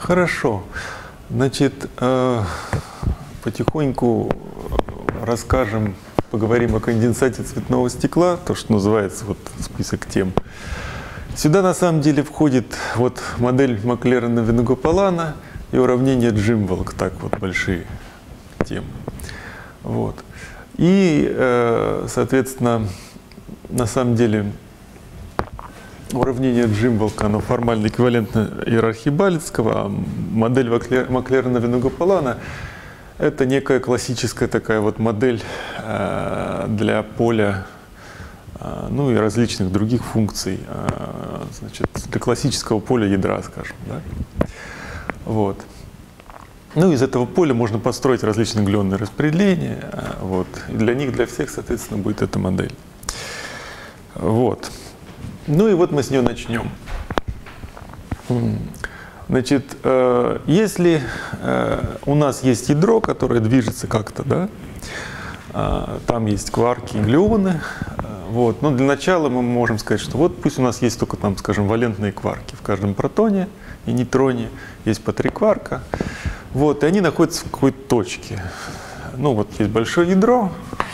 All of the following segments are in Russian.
Хорошо. Значит, потихоньку расскажем, поговорим о конденсате цветного стекла, то, что называется вот список тем. Сюда на самом деле входит вот модель Маклерена-Виногопалана и уравнение Джимволк, так вот большие темы. Вот. И, соответственно, на самом деле уравнение Джимволка, оно формально эквивалентно иерархии Балецкого, а модель Маклерена-Виногопалана — это некая классическая такая вот модель для поля, ну и различных других функций, значит, для классического поля ядра, скажем, да? Вот. Ну, из этого поля можно построить различные глюонные распределения, вот. И для них, для всех, соответственно, будет эта модель. Вот. Ну и вот мы с нее начнем. Значит, если у нас есть ядро, которое движется как-то, да, там есть кварки и глюоны, вот, но для начала мы можем сказать, что вот пусть у нас есть только там, скажем, валентные кварки в каждом протоне и нейтроне, есть по 3 кварка, вот, и они находятся в какой-то точке. Ну вот есть большое ядро,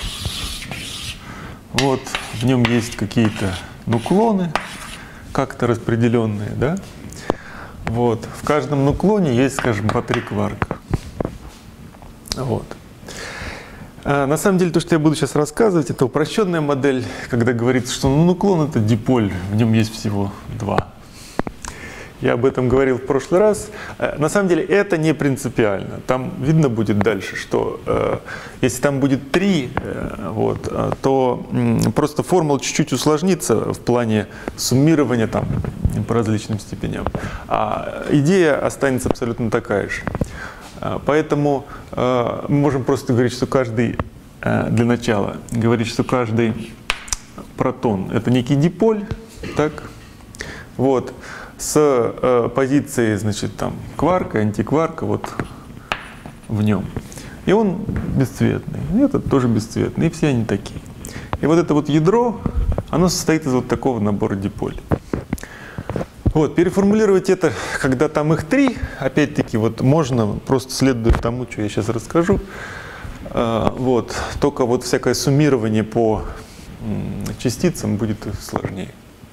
вот, в нем есть какие-то нуклоны, как-то распределенные, да? Вот. В каждом нуклоне есть, скажем, по 3 кварка. Вот. На самом деле, то, что я буду сейчас рассказывать, это упрощенная модель, когда говорится, что нуклон — это диполь, в нем есть всего 2. Я об этом говорил в прошлый раз. На самом деле это не принципиально. Там видно будет дальше, что если там будет 3, вот, то просто формула чуть-чуть усложнится в плане суммирования там по различным степеням. А идея останется абсолютно такая же. Поэтому мы можем просто говорить, что каждый, для начала, говорить, что каждый протон — это некий диполь, так? Вот. С позиции, значит, там кварка, антикварка вот в нем. И он бесцветный, и этот тоже бесцветный, и все они такие. И вот это вот ядро, оно состоит из вот такого набора диполей. Вот, переформулировать это, когда там их 3, опять-таки, вот можно, просто следуя тому, что я сейчас расскажу. Вот, только вот всякое суммирование по частицам будет сложнее.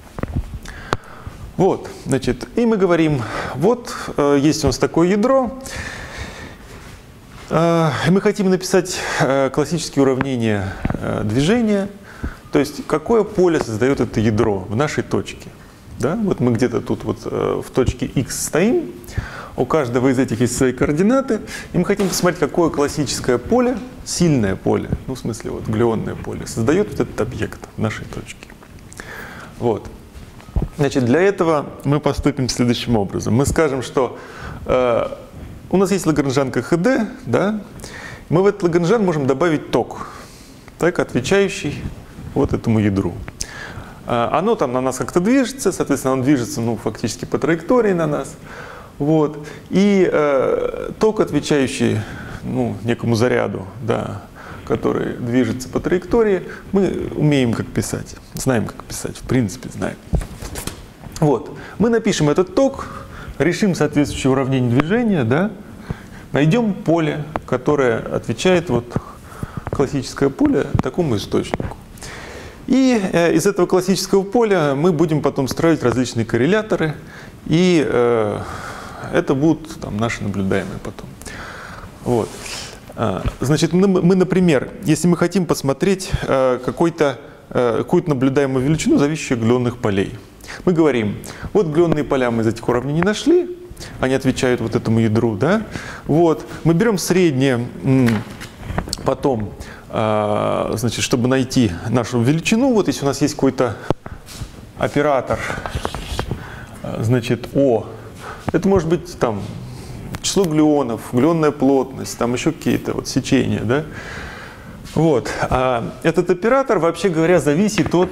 Вот, значит, и мы говорим, вот есть у нас такое ядро, и мы хотим написать классические уравнения движения, то есть какое поле создает это ядро в нашей точке. Да? Вот мы где-то тут вот в точке X стоим, у каждого из этих есть свои координаты, и мы хотим посмотреть, какое классическое поле, сильное поле, ну в смысле вот глюонное поле, создает вот этот объект в нашей точке. Вот. Значит, для этого мы поступим следующим образом. Мы скажем, что у нас есть лагранжанка ХД, да? Мы в этот лагранжан можем добавить ток, так, отвечающий вот этому ядру. Оно там на нас как-то движется, соответственно, оно движется, ну, фактически по траектории на нас. Вот. И ток, отвечающий, ну, некому заряду, да, который движется по траектории, мы умеем как писать, знаем как писать, в принципе знаем. Вот. Мы напишем этот ток, решим соответствующее уравнение движения, да, найдем поле, которое отвечает, вот, классическое поле такому источнику. И из этого классического поля мы будем потом строить различные корреляторы, и это будут там наши наблюдаемые потом. Вот. Значит, мы, например, если мы хотим посмотреть какую-то наблюдаемую величину, зависящую от глюонных полей, мы говорим, вот глюонные поля мы из этих уравнений нашли, они отвечают вот этому ядру, да? Вот. Мы берем среднее, потом, значит, чтобы найти нашу величину, вот если у нас есть какой-то оператор, значит, О, это может быть там число глюонов, глюонная плотность, там еще какие-то вот сечения, да? Вот. Этот оператор, вообще говоря, зависит от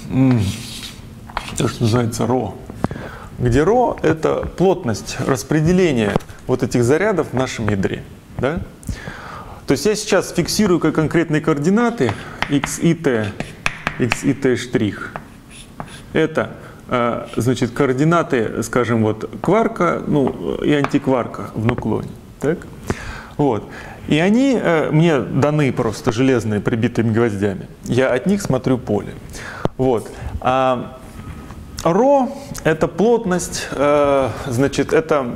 то, что называется ρ, где ρ — это плотность распределения вот этих зарядов в нашем ядре, да? То есть я сейчас фиксирую как конкретные координаты x и t штрих. Это значит, координаты, скажем, вот кварка, ну, и антикварка в нуклоне. Так? Вот. И они мне даны просто железные, прибитыми гвоздями. Я от них смотрю поле. Вот. А ρ – это плотность, значит, это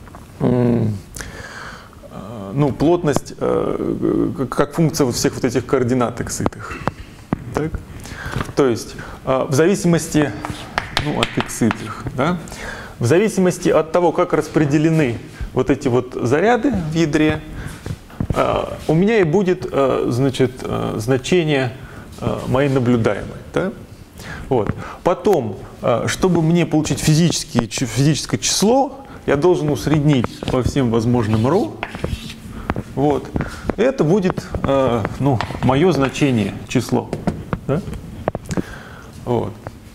ну, плотность как функция вот всех вот этих координат икситых. Так? То есть в зависимости ну, от икситых, да? В зависимости от того, как распределены вот эти вот заряды в ядре, у меня и будет, значит, значение моей наблюдаемой. Да? Вот. Потом, чтобы мне получить физическое число, я должен усреднить по всем возможным ρ. Вот. И это будет ну, мое значение, число. Да? Вот.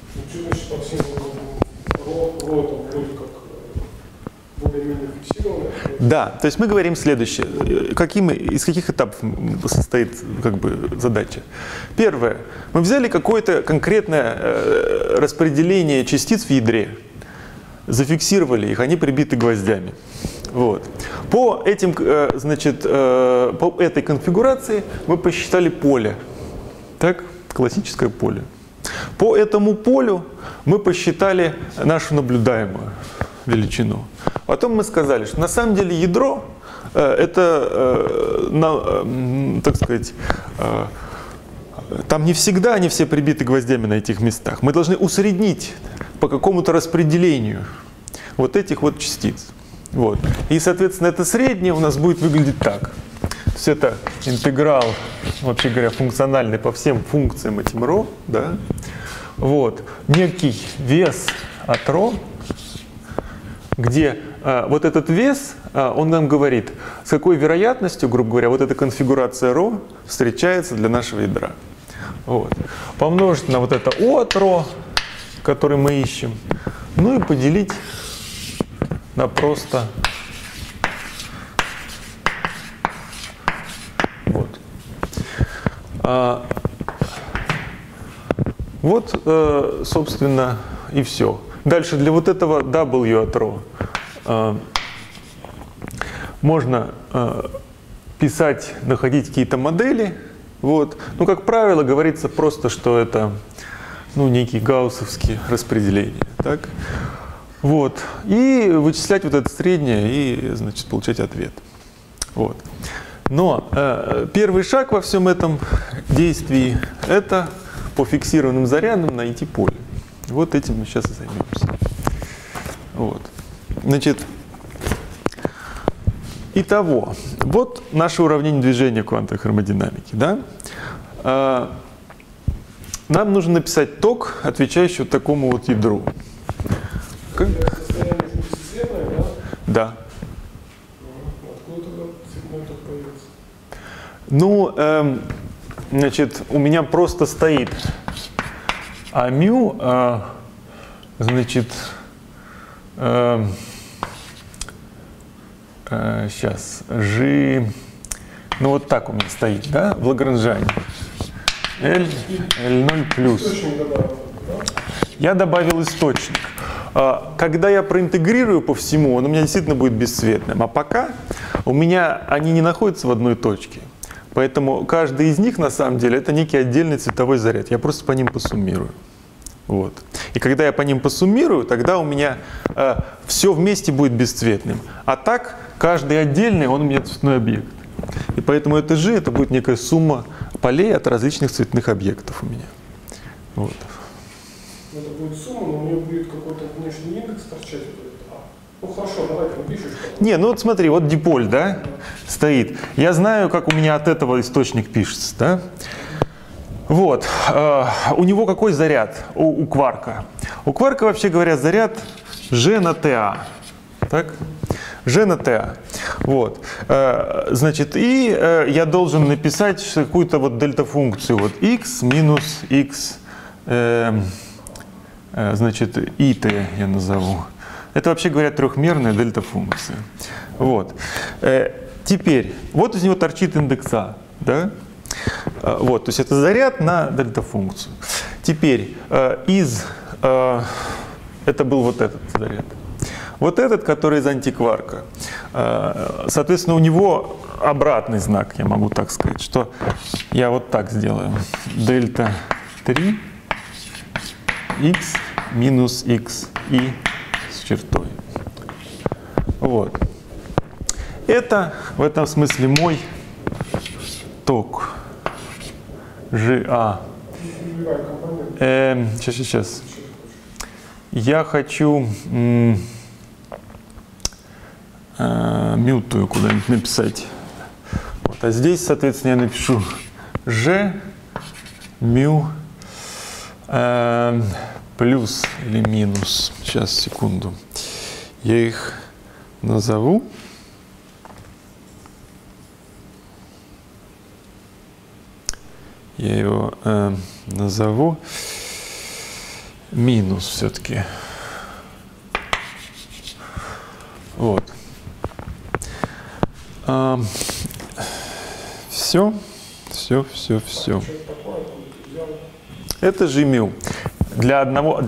Да, то есть мы говорим следующее. Из каких этапов состоит как бы задача? Первое. Мы взяли какое-то конкретное распределение частиц в ядре, зафиксировали их, они прибиты гвоздями. Вот. По этим, значит, по этой конфигурации мы посчитали поле. Так? Классическое поле. По этому полю мы посчитали нашу наблюдаемую величину. Потом мы сказали, что на самом деле ядро это, так сказать, там не всегда они все прибиты гвоздями на этих местах. Мы должны усреднить по какому-то распределению вот этих вот частиц. Вот. И, соответственно, это среднее у нас будет выглядеть так. То есть это интеграл, вообще говоря, функциональный по всем функциям этим ρ. Да? Вот. Некий вес от ρ, где вот этот вес, он нам говорит, с какой вероятностью, грубо говоря, вот эта конфигурация ρ встречается для нашего ядра. Вот. Помножить на вот это О от ρ, который мы ищем, ну и поделить на просто вот. Вот, собственно, и все. Дальше для вот этого W от ρ можно писать, находить какие-то модели. Вот. Ну, как правило, говорится просто, что это ну, некие гауссовские распределения. Так? Вот. И вычислять вот это среднее и, значит, получать ответ. Вот. Но первый шаг во всем этом действии – это по фиксированным зарядам найти поле. Вот этим мы сейчас и займемся. Вот. Значит, итого, вот наше уравнение движения квантовой хромодинамики. Да? Нам нужно написать ток, отвечающий вот такому вот ядру. Да. Ну, значит, у меня просто стоит μ, значит, сейчас, G, ну вот так у меня стоит, да, в Лагранжане. L0 плюс. Я добавил источник. Когда я проинтегрирую по всему, он у меня действительно будет бесцветным. А пока у меня они не находятся в одной точке. Поэтому каждый из них, на самом деле, это некий отдельный цветовой заряд. Я просто по ним посуммирую. Вот. И когда я по ним посуммирую, тогда у меня все вместе будет бесцветным. А так, каждый отдельный, он у меня цветной объект. И поэтому это G, это будет некая сумма полей от различных цветных объектов у меня. Вот. Это будет сумма, но у нее будет какой-то внешний индекс торчать. Ну хорошо, давай ты напишешь. Не, ну вот смотри, вот диполь, да, стоит. Я знаю, как у меня от этого источник пишется, да. Вот. У него какой заряд у кварка? У кварка, вообще говоря, заряд G на TA. Так? G на TA. Вот. Значит, и я должен написать какую-то вот дельта-функцию. Вот x минус x, значит, it я назову. Это, вообще говоря, трехмерная дельта-функция. Вот. Теперь, вот из него торчит индекса. Да? Вот, то есть это заряд на дельта-функцию. Теперь из это был вот этот заряд. Вот этот, который из антикварка. Соответственно, у него обратный знак, я могу так сказать, что я вот так сделаю. Дельта 3 x минус x и с чертой. Вот. Это в этом смысле мой ток GA. Сейчас. Я хочу мютую куда-нибудь написать. Вот. А здесь, соответственно, я напишу G мю плюс или минус. Сейчас, секунду. Я их назову. Я его назову минус все-таки. Вот. Все. Это же мю для одного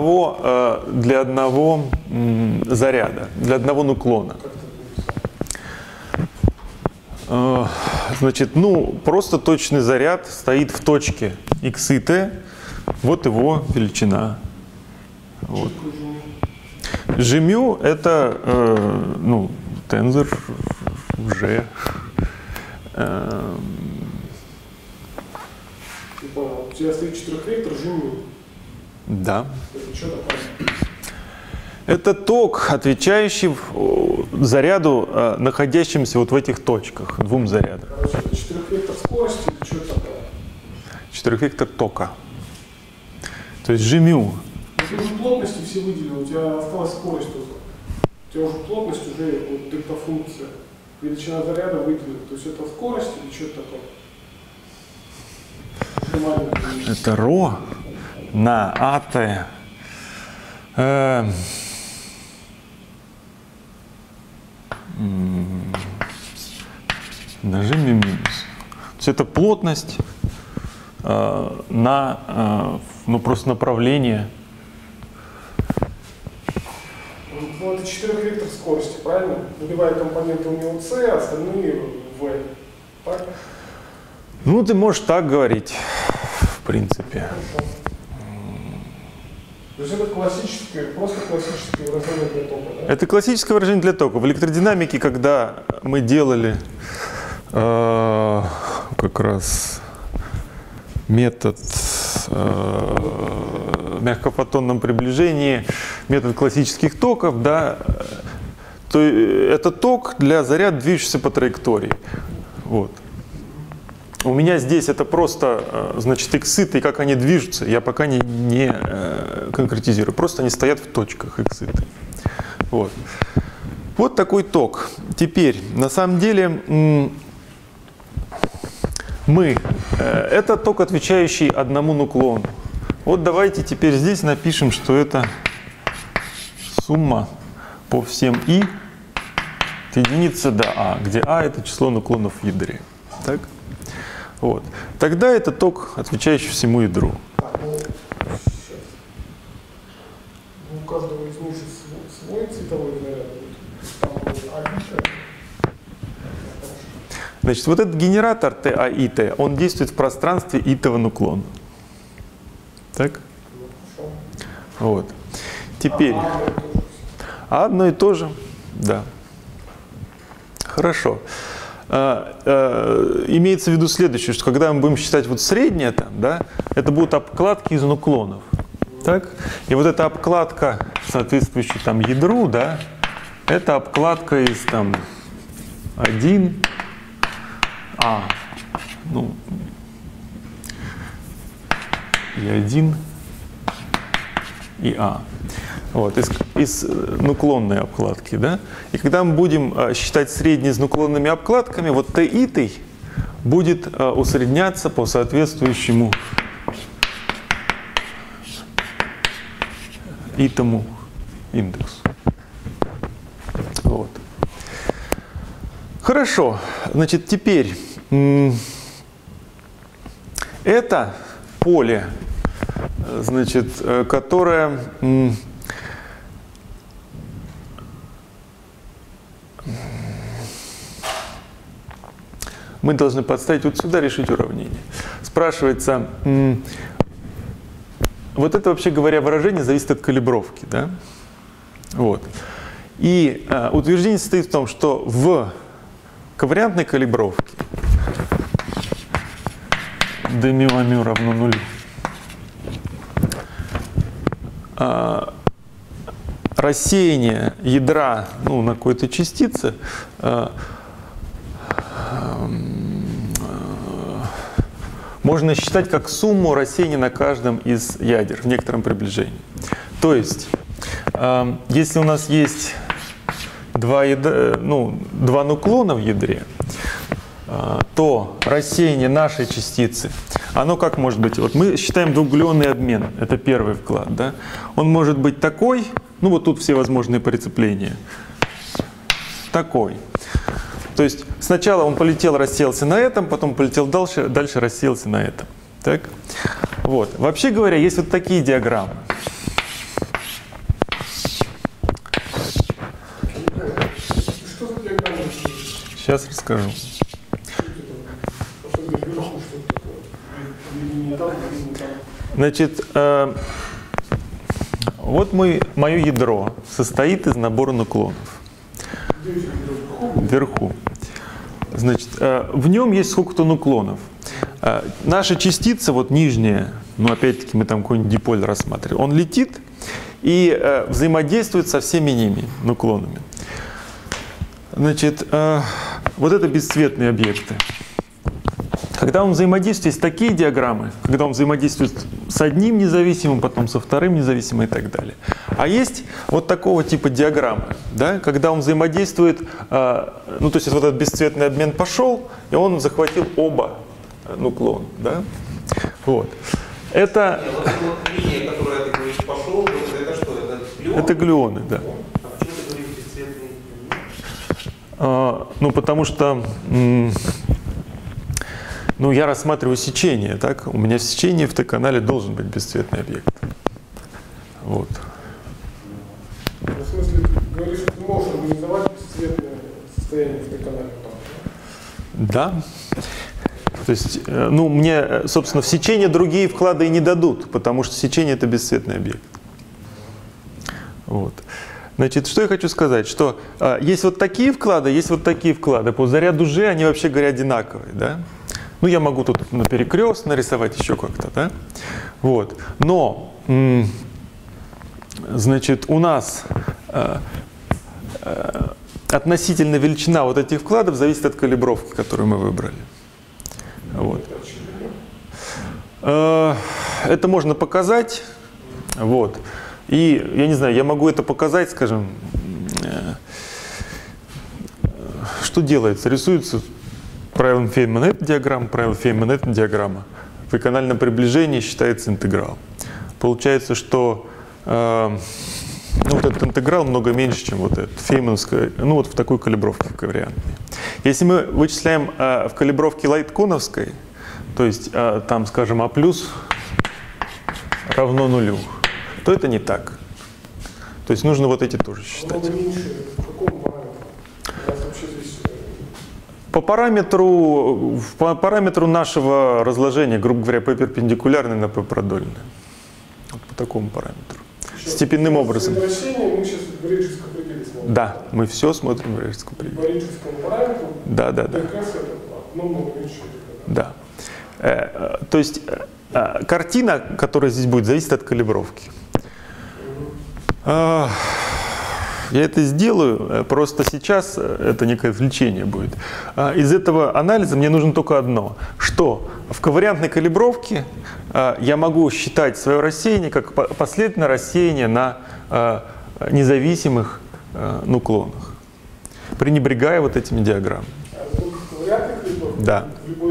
заряда, для одного нуклона. Значит, просто точный заряд стоит в точке x и t, вот его величина. Вот. Gμ это тензор G. У тебя стоит четырехвектор Gμ. Да. Это что такое? Это ток, отвечающий заряду, находящимся вот в этих точках, двум зарядам. Короче, это четырехвектор скорости, или что это такое? Четырехвектор тока. То есть Gμ. Ты уже плотности все выделил, у тебя осталась скорость только. У тебя уже плотность, уже вот дельта-функция. Величина заряда выделена. То есть это скорость или что это такое? Это ρ на АТ. На G минус. То есть это плотность на просто направление. Ну, это четырехвектор скорости, правильно? Выбивая компоненты у него C, а остальные V. Так? Ну, ты можешь так говорить, в принципе. Хорошо. То есть это классическое, просто классическое выражение для тока, да? Это классическое выражение для тока. В электродинамике, когда мы делали как раз метод мягкофотонном приближении, метод классических токов, да, то это ток для заряда, движущийся по траектории. Вот. У меня здесь это просто, значит, иксы, и как они движутся, я пока не конкретизирую. Просто они стоят в точках иксы. Вот. Вот такой ток. Теперь, на самом деле, это ток, отвечающий одному нуклону. Вот давайте теперь здесь напишем, что это сумма по всем и от единицы до а, где а это число нуклонов в ядре. Так? Вот. Тогда это ток, отвечающий всему ядру. У каждого из них свой цветовой заряд. Значит, вот этот генератор TA и T, он действует в пространстве итого нуклона. Так? Вот. Теперь. Одно и то же? Да. Хорошо. Имеется в виду следующее, что когда мы будем считать вот среднее там, да, это будут обкладки из нуклонов. Так? И вот эта обкладка, соответствующая там ядру, да, это обкладка из там 1, и 1, и А. Вот, из нуклонной обкладки, да? И когда мы будем считать средние с нуклонными обкладками, вот Т и Т будет усредняться по соответствующему итому индексу. Вот. Хорошо. Значит, теперь это поле, значит, которое мы должны подставить вот сюда, решить уравнение. Спрашивается, вот это, вообще говоря, выражение зависит от калибровки, да? Вот. И утверждение состоит в том, что в ковариантной калибровке d μ равно нулю. Рассеяние ядра на какой-то частице можно считать как сумму рассеяния на каждом из ядер в некотором приближении. То есть, если у нас есть два нуклона в ядре, то рассеяние нашей частицы, оно как может быть? Вот мы считаем двуглеонный обмен, это первый вклад, да? Он может быть такой, вот тут все возможные прицепления, такой. То есть сначала он полетел, рассеялся на этом, потом полетел дальше рассеялся на этом. Так? Вот. Вообще говоря, есть вот такие диаграммы. Что за диаграмма? Сейчас расскажу. Значит, вот мое ядро состоит из набора нуклонов. Вверху. Значит, в нем есть сколько-то нуклонов. Наша частица, вот нижняя, опять-таки мы там какой-нибудь диполь рассматриваем, он летит и взаимодействует со всеми ними, нуклонами. Значит, вот это бесцветные объекты. Когда он взаимодействует, есть такие диаграммы, когда он взаимодействует с одним независимым, потом со вторым независимым и так далее. А есть вот такого типа диаграммы, да, когда он взаимодействует, то есть вот этот бесцветный обмен пошел, и он захватил оба нуклона, да. Вот. Это... линия, которая, ты говоришь, пошел, это что? Это глюоны? Это глюоны, да. А почему ты говоришь бесцветные? Потому что... я рассматриваю сечение, так? У меня в сечении в Т-канале должен быть бесцветный объект. Вот. В смысле, ты говоришь, что ты можешь организовать бесцветное состояние в Т-канале? Да. То есть, мне, собственно, в сечение другие вклады и не дадут, потому что сечение — это бесцветный объект. Вот. Значит, что я хочу сказать, что есть вот такие вклады, есть вот такие вклады. По заряду G они, вообще говоря, одинаковые, да? Я могу тут на перекрест нарисовать еще как-то, да? Вот. Но, значит, у нас относительная величина вот этих вкладов зависит от калибровки, которую мы выбрали. Вот. Это можно показать. Вот. И, я не знаю, я могу это показать, скажем, что делается? Рисуется правилом Фейнмана эта диаграмма, правило Фейнмана эта диаграмма. В экональном приближении считается интеграл. Получается, что вот этот интеграл много меньше, чем вот этот фейнмановская, вот в такой калибровке в ковариантной. Если мы вычисляем в калибровке лайтконовской, то есть там, скажем, А плюс равно нулю, то это не так. То есть нужно вот эти тоже считать. Много меньше в каком параметре? У нас вообще здесь... По параметру нашего разложения, грубо говоря, P перпендикулярный на P продольный. Вот по такому параметру. Степенным образом. Мы сейчас в Рейджевском пределе смотрим. Да, мы все смотрим в Рейджевском пределе. По Рейджевскому параметру. Да. ДКС это много меньше. Да. То есть картина, которая здесь будет, зависит от калибровки. Я это сделаю, просто сейчас это некое влечение будет. Из этого анализа мне нужно только одно, что в ковариантной калибровке я могу считать свое рассеяние как последовательное рассеяние на независимых нуклонах, пренебрегая вот этими диаграммами. Да.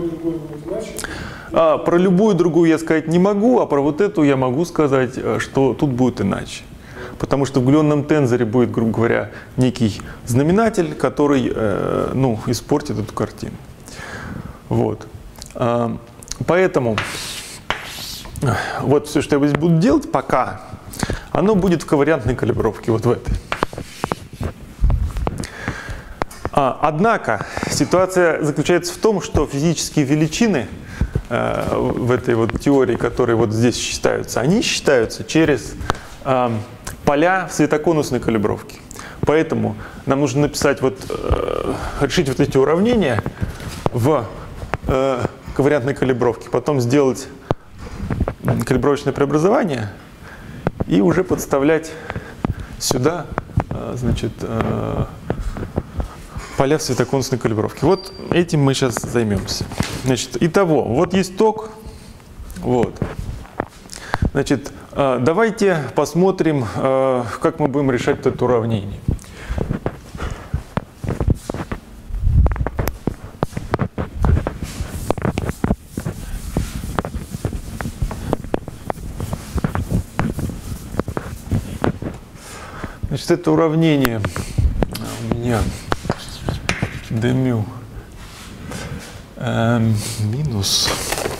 Про любую другую я сказать не могу, а про вот эту я могу сказать, что тут будет иначе. Потому что в глюонном тензоре будет, грубо говоря, некий знаменатель, который испортит эту картину. Вот. Поэтому вот все, что я здесь буду делать пока, оно будет в ковариантной калибровке, вот в этой. Однако ситуация заключается в том, что физические величины в этой вот теории, которые вот здесь считаются, они считаются через поля в светоконусной калибровке. Поэтому нам нужно написать решить вот эти уравнения в ковариантной калибровке, потом сделать калибровочное преобразование и уже подставлять сюда, значит, поля в светоконусной калибровке. Вот этим мы сейчас займемся. Значит, итого, вот есть ток. Вот. Значит, давайте посмотрим, как мы будем решать это уравнение. Значит, это уравнение у меня d минус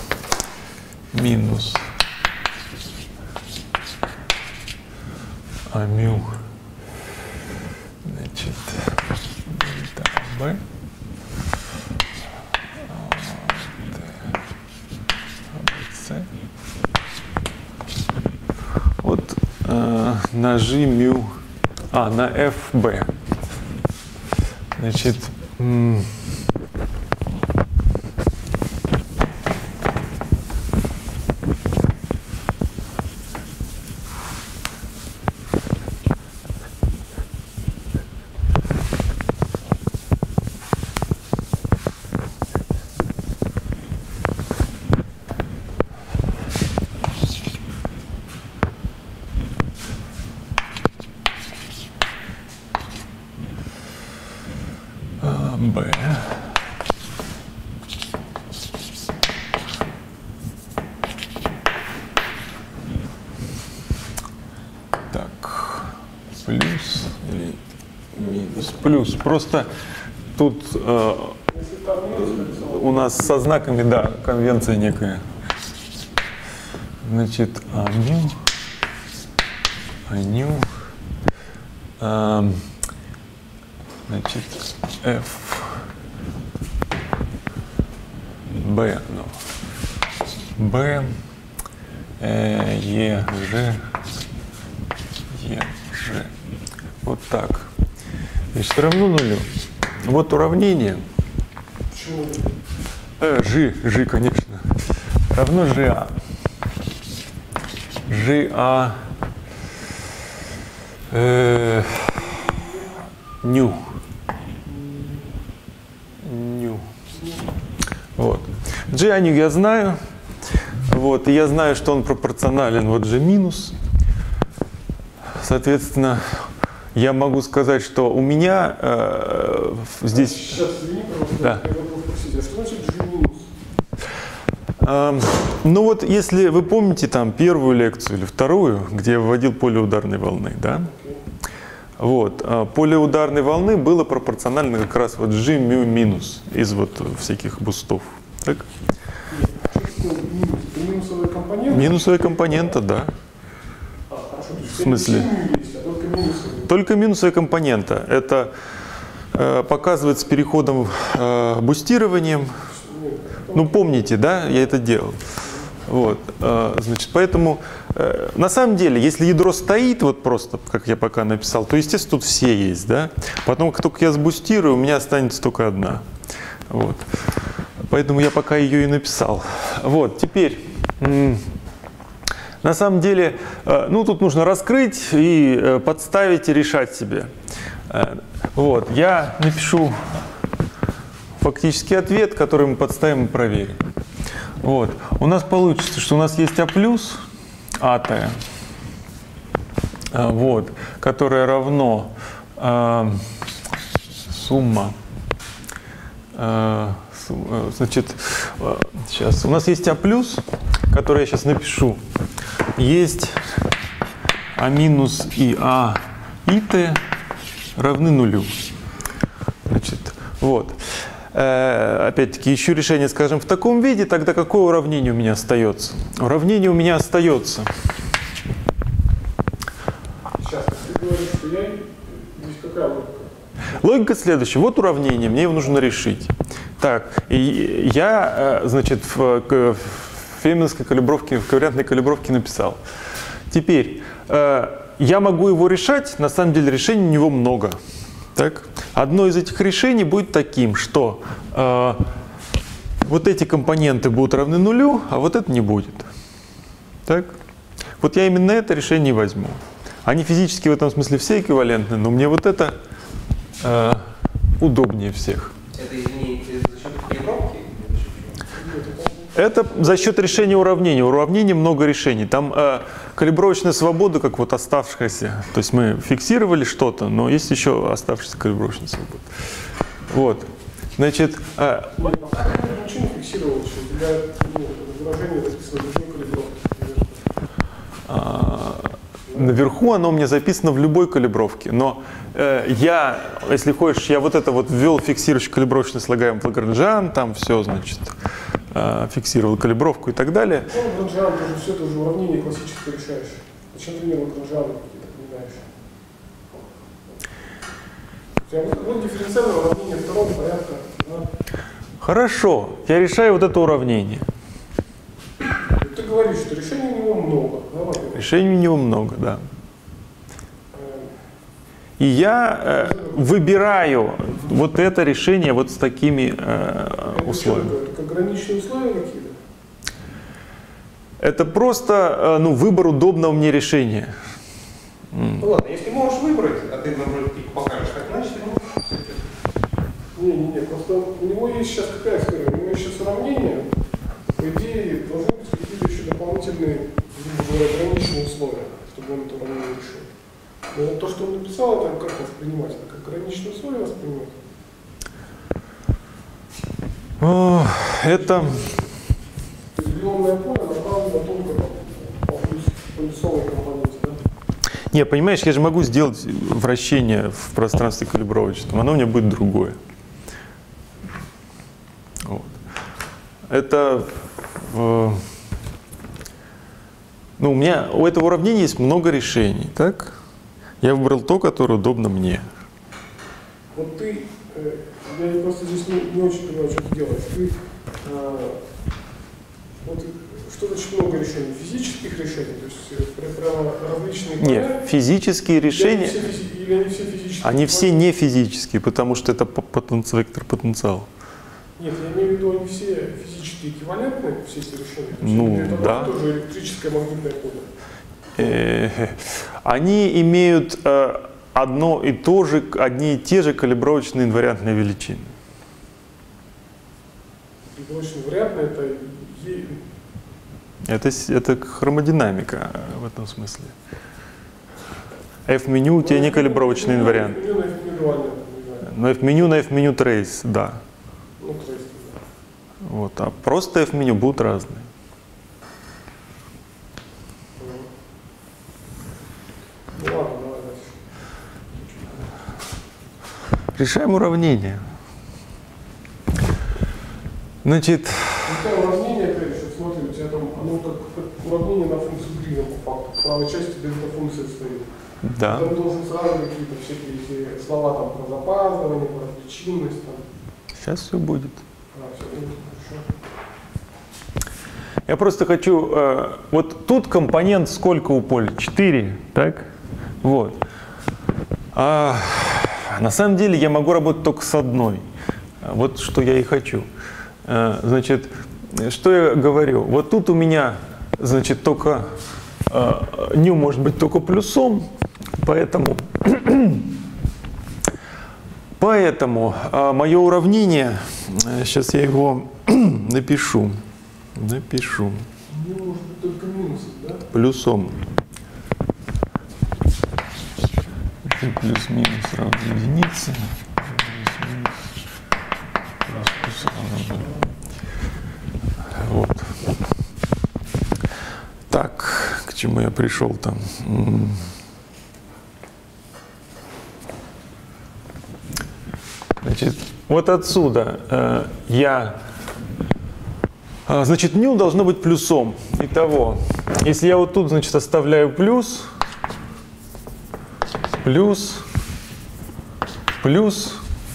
μ, значит, дельта b c. Вот на g μ, на fb. Значит, b. Так, плюс или минус? Плюс. Просто тут у нас со знаками, да, конвенция некая. Значит, ню, значит, f, b, b, e, g, вот так. Значит, равно нулю. Вот уравнение. G, конечно. Равно GA. Ню. Вот. G ню я знаю. Вот. И я знаю, что он пропорционален вот G минус. Соответственно, я могу сказать, что у меня здесь... Сейчас, извини, пожалуйста, да. я хотел спросить, а что значит G минус? Ну вот, если вы помните там первую лекцию или вторую, где я выводил поле ударной волны, да? Вот, поле ударной волны было пропорционально как раз вот G μ минус из вот всяких бустов. Так? Минусовая компонента? Минусовая компонента, да. Хорошо. В смысле? Только минусовая компонента. Это показывает с переходом бустированием. Ну, помните, да, я это делал. Вот, значит, поэтому, на самом деле, если ядро стоит, вот просто, как я пока написал, то, естественно, тут все есть, да. Потом, как только я сбустирую, у меня останется только одна. Вот. Поэтому я пока ее и написал. Вот, теперь, на самом деле, ну, тут нужно раскрыть и подставить и решать себе. Вот, я напишу фактический ответ, который мы подставим и проверим. Вот. У нас получится, что у нас есть А плюс, АТ, вот, которое равно сумма, значит, сейчас, у нас есть А плюс, который я сейчас напишу, есть А минус и А и Т равны нулю. Значит, вот. Опять-таки, ищу решение, скажем, в таком виде, тогда какое уравнение у меня остается? Уравнение у меня остается. Сейчас, ты говоришь, что здесь какая логика? Логика следующая. Вот уравнение, мне его нужно решить. Так, и я, значит, в фейнмановской калибровке, в ковариантной калибровке написал. Теперь, я могу его решать, на самом деле решений у него много. Так? Одно из этих решений будет таким, что вот эти компоненты будут равны нулю, а вот это не будет. Так? Вот я именно это решение возьму. Они физически в этом смысле все эквивалентны, но мне вот это удобнее всех. Это, извини, за счет калибровки? Это за счет решения уравнения. У уравнения много решений. Там калибровочная свобода, как вот оставшаяся. То есть мы фиксировали что-то, но есть еще оставшаяся калибровочная свобода. Вот. Значит, ничего не фиксировал, что у тебя выражение записано в любой калибровке. Наверху оно у меня записано в любой калибровке, но я, если хочешь, я вот это вот ввел фиксирующий калибровочный слагаемый Лагранжан, там все, значит, фиксировал калибровку и так далее. Ну, Лагранжан, ты же все это уже уравнение классическое решаешь. Зачем ты мне Лагранжан понимаешь? У тебя вот дифференциальное уравнение второго порядка. Да? Хорошо, я решаю вот это уравнение. Ты говоришь, что решений у него много. Да, Решений у него много, да. И я выбираю вот это решение вот с такими условиями. Это ограниченные условия какие-то? Это просто выбор удобного мне решения. Ну ладно, если можешь выбрать, а ты, наоборот, покажешь, как иначе, Не, просто у него есть сейчас какая история? У него есть сейчас уравнение, по идее, должны быть какие-то еще дополнительные, ограниченные условия, чтобы он это уравнение решил. Но то, что он написал, это как воспринимать? Это как ограниченные условия воспринимать? Это... То есть глионное поле направлено только по плюсовой компоненте, да? Не, понимаешь, я же могу сделать вращение в пространстве калибровочном, оно у меня будет другое. Вот. Это... у меня у этого уравнения есть много решений, так? Я выбрал то, которое удобно мне. Вот ты, я просто здесь не очень понимаю, что ты делаешь. Ты, вот, что значит много решений? Физических решений? То есть прямо различные поля? Нет, физические решения, или они все физические? они все не физические, потому что это вектор потенциала. Нет, я имею в виду, они все физически эквивалентны, все эти решения? Ну, это да. тоже электрическое магнитное поле? Они имеют одни и те же калибровочные инвариантные величины. Калибровочные инвариантные Это хромодинамика в этом смысле. F-меню у тебя не калибровочный инвариант. Но F-меню на F-меню трейс, да. Ну, трейс, да. Вот, а просто F-меню будут разные. Ну ладно, давай дальше. Решаем уравнение. Значит... Какое уравнение, опять же, смотри, у тебя там, оно как уравнение на функцию Грина по факту. В правой части дельта-функция стоит. Да. Там должен сразу какие-то всякие эти слова там про запаздывание, про причинность. Там. Сейчас все будет. Все будет, хорошо. Я просто хочу... вот тут компонент сколько у поля? 4, так? Вот. А на самом деле я могу работать только с одной. Вот что я и хочу. Значит, что я говорю? Вот тут у меня, значит, только ню может быть только плюсом, поэтому мое уравнение, сейчас я его напишу. Ну, может быть только минусом, да? Плюсом. Плюс-минус равно единице. Плюс равно 0. Вот. Так, к чему я пришел там? Значит, вот отсюда значит, ню должно быть плюсом. Итого, если я вот тут, значит, оставляю плюс, плюс,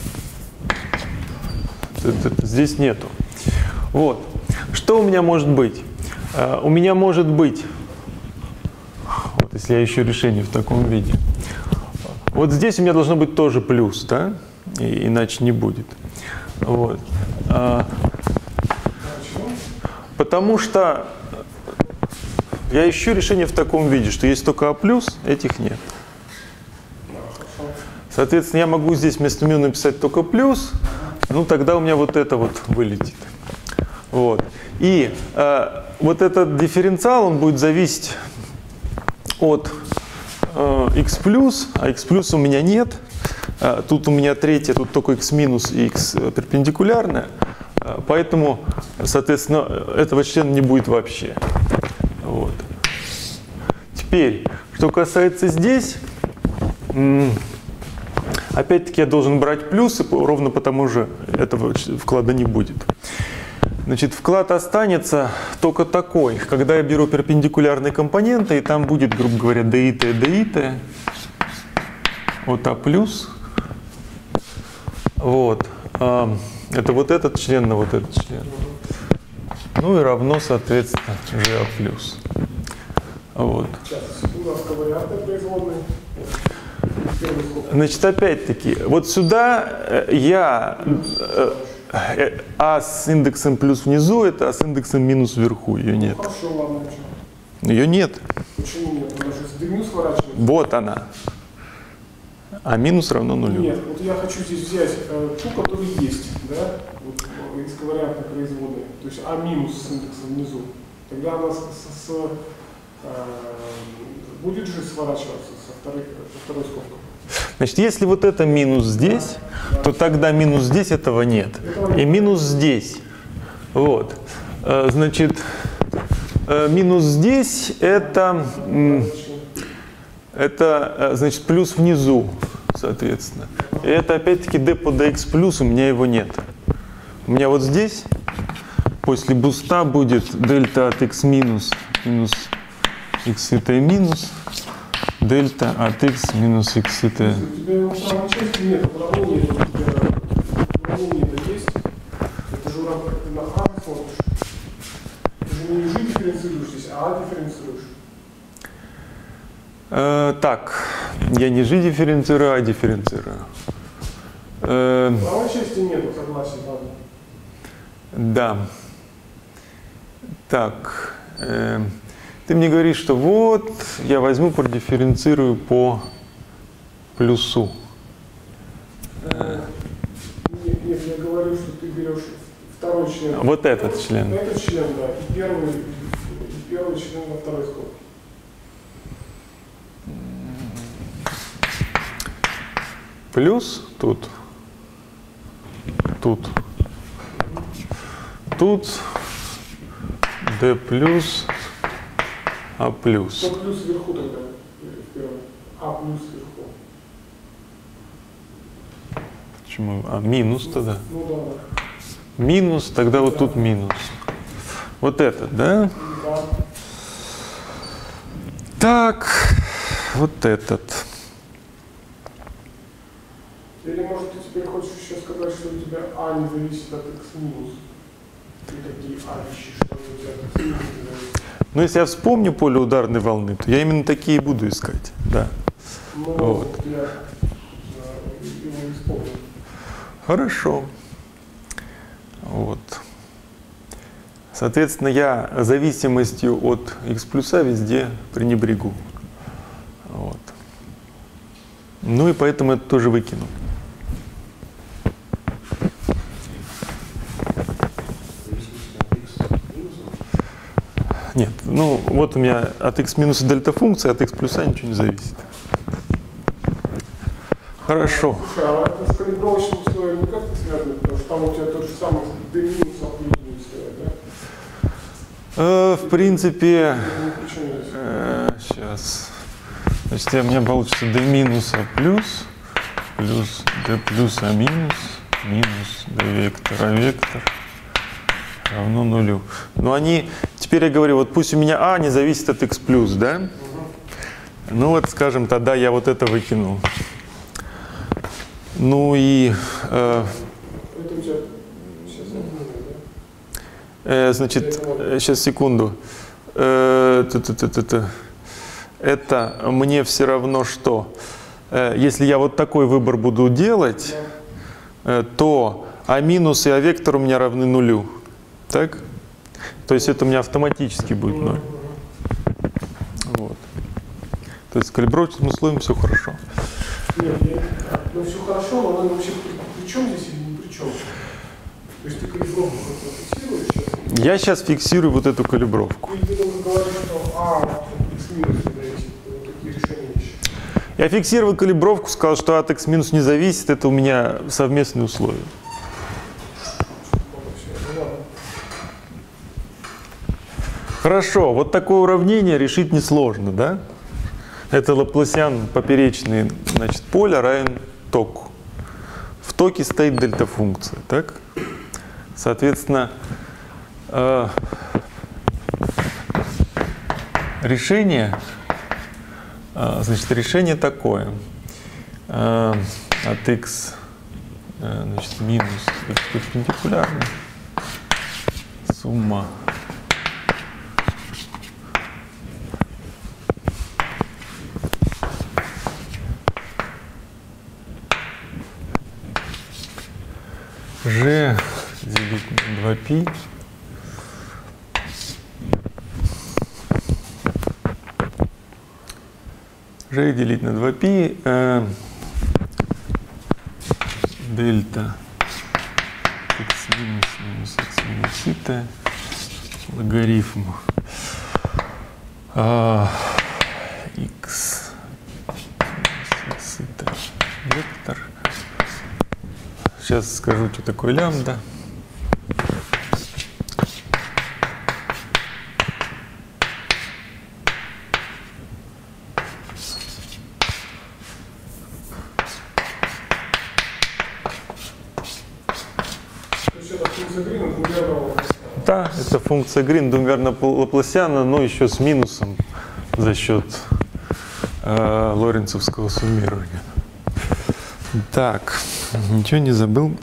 здесь нету. Вот. Что у меня может быть? У меня может быть, вот если я ищу решение в таком виде, вот здесь у меня должно быть тоже плюс, да? Иначе не будет. Вот. Потому что я ищу решение в таком виде, что есть только А+, этих нет. Соответственно, я могу здесь вместо μ написать только плюс, ну тогда у меня вот это вот вылетит. Вот. И вот этот дифференциал, он будет зависеть от x+, а x+ у меня нет. Тут у меня третье, тут только x- и x перпендикулярное. Поэтому, соответственно, этого члена не будет вообще. Вот. Теперь, что касается здесь, опять-таки я должен брать плюсы, ровно потому же этого вклада не будет. Значит, вклад останется только такой, когда я беру перпендикулярные компоненты, и там будет, грубо говоря, ДИТ, вот А+. Вот. Это вот этот член на вот этот член. Ну и равно, соответственно, GA+. Вот. Значит, опять-таки, вот сюда я А с индексом плюс внизу, это А с индексом минус вверху, ее нет. Хорошо, ладно. Ее нет. Почему нет? Она же с ДМ сворачивается. Вот она. А минус равно нулю. Нет, вот я хочу здесь взять ту, которая есть, да, вот, из ковариантной производной, то есть А минус с индексом внизу. Тогда она будет же сворачиваться со второй скобкой. Значит, если вот это минус здесь, то тогда минус здесь этого нет. И минус здесь. Вот. Значит, минус здесь это значит, плюс внизу, соответственно. И это опять-таки d по dx плюс, у меня его нет. У меня вот здесь после буста будет дельта от x минус x и t минус, дельта от x минус x и t. У тебя его в правой части нет, уравнение это есть. Это же ты на А смотришь. Ты же не G дифференцируешь здесь, а А дифференцируешь. Так, я не G дифференцирую, а дифференцирую. В правой части нету согласия, ладно. Да. Так, ты мне говоришь, что вот я возьму, продифференцирую по плюсу. Нет, я говорю, что ты берешь второй член. Вот этот член. Этот член, да, и первый член во второй скобке. Плюс тут, d плюс, а плюс. Что плюс вверху тогда? А плюс вверху. Почему? А минус тогда? Ну да. Минус, тогда вот тут минус. Вот этот, да? Да. Так, вот этот. Или может ты теперь хочешь еще сказать, что у тебя А не зависит от x минус? Ты такие А ищешь, что у тебя от x минус не зависит. Но если я вспомню поле ударной волны, то я именно такие буду искать. Да. Ну, Вот. я его не вспомнил. Хорошо. Вот. Соответственно, я зависимостью от x плюса везде пренебрегу. Вот. Ну и поэтому это тоже выкину. Нет, ну вот у меня от x минуса дельта функция, от x плюса ничего не зависит. Хорошо. Слушай, а это с калибровочным слоем никак не связано, потому что там у тебя тот же самый d минус а плюс будет стоять, да? В принципе, Почему? сейчас. Значит, у меня получится d минус а плюс d плюс а минус d вектор а вектор равно нулю. Но они, теперь я говорю, вот пусть у меня а не зависит от x плюс, да? Ну вот, скажем, тогда я вот это выкинул. Ну и, Это у тебя сейчас да? значит, сейчас секунду. Это мне все равно что? Если я вот такой выбор буду делать, то А минус и А вектор у меня равны нулю. Так? То есть это у меня автоматически будет 0. Вот. То есть с калибровочным условием все хорошо. Нет, ну все хорошо, но она вообще при чем здесь или не при чем? То есть ты калибровку фиксируешь сейчас? Я сейчас фиксирую вот эту калибровку. Или ты только говоришь, что x-минус не зависит, вот такие решения еще? Я фиксировал калибровку, сказал, что от x- не зависит, это у меня совместные условия. Хорошо, вот такое уравнение решить несложно, да? Это Лапласиан поперечный, значит, поля равен току. В токе стоит дельта-функция, так? Соответственно, решение, значит, решение такое. От x, значит, минус x перпендикулярно, сумма g делить на 2π g делить на 2π дельта x минус минус x минус и логарифм x минус x вектор. Сейчас скажу, что такое лямбда. Да, это функция Грина Думверна-Лапласиана, но еще с минусом за счет лоренцовского суммирования. Так, ничего не забыл.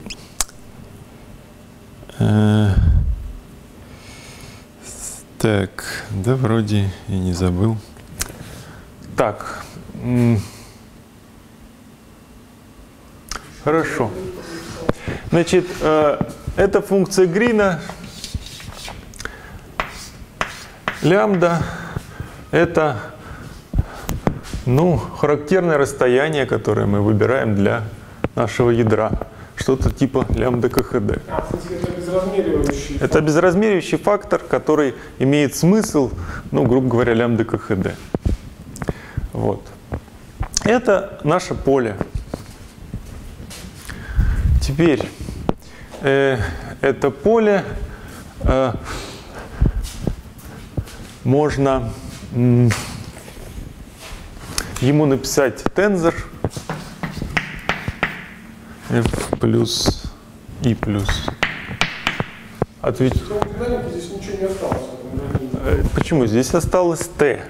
Так, да вроде и не забыл. Так, хорошо. Значит, это функция Грина. Лямбда – это, ну, характерное расстояние, которое мы выбираем для нашего ядра. Что-то типа лямбда КХД. Это безразмеривающий фактор. Это безразмеривающий фактор, который имеет смысл, ну, грубо говоря, лямбда КХД. Вот. Это наше поле. Теперь это поле можно ему написать тензор f плюс и плюс. Здесь ничего не осталось. Почему? Здесь осталось t.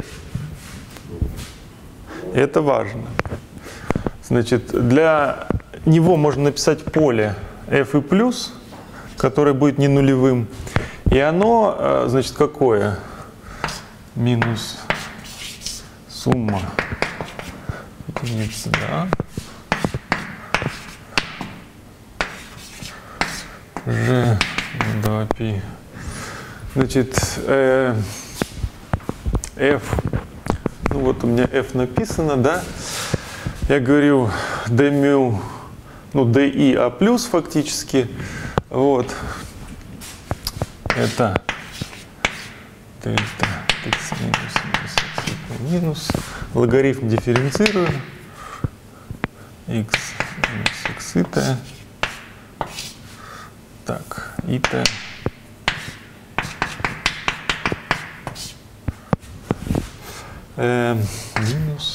Это важно. Значит, для него можно написать поле f и плюс, которое будет не нулевым. И оно, значит, какое? Минус сумма единицы, да, g 2π. Значит, f, ну вот у меня f написано, да, я говорю d μ, ну di a плюс фактически, вот, это дельта x минус минус минус, логарифм дифференцирую, x минус x и t, так, и t. Минус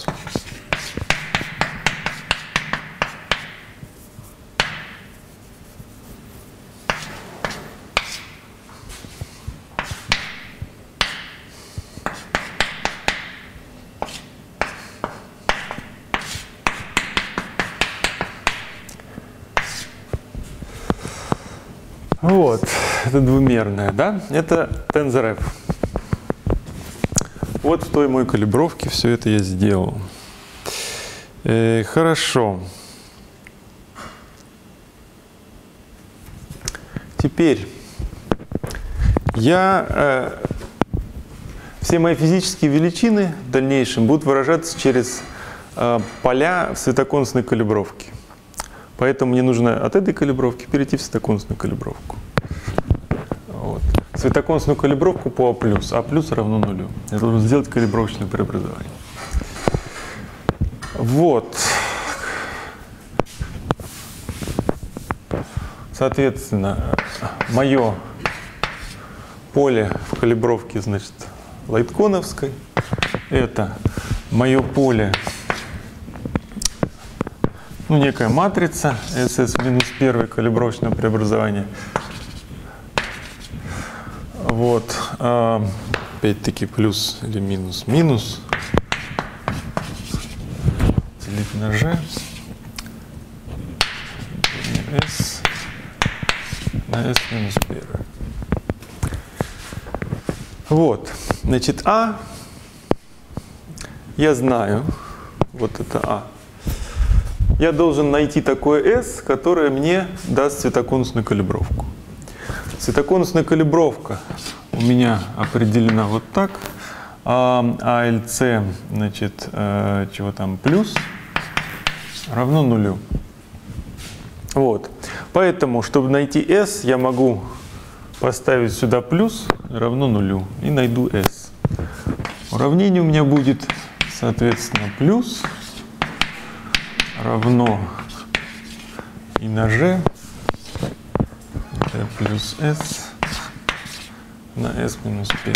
Вот, это двумерная, да? Это тензор F. Вот в той мой калибровке все это я сделал. Хорошо. Теперь все мои физические величины в дальнейшем будут выражаться через поля в светоконусной калибровке. Поэтому мне нужно от этой калибровки перейти в светоконусную калибровку. Вот. Светоконусную калибровку по А+. А+ равно нулю. Я должен сделать калибровочное преобразование. Вот. Соответственно, мое поле в калибровке, значит, лайтконовской. Это мое поле, ну, некая матрица SS минус 1 калибровочное преобразование. Вот. Опять-таки плюс или минус минус делить на G S на S минус 1. Вот. Значит, А я знаю, вот это А. Я должен найти такое S, которое мне даст светоконусную калибровку. Светоконусная калибровка у меня определена вот так. АЛЦ, значит, чего там, плюс, равно нулю. Вот. Поэтому, чтобы найти S, я могу поставить сюда плюс, равно нулю, и найду S. Уравнение у меня будет, соответственно, плюс равно и на G D плюс S на S минус 1.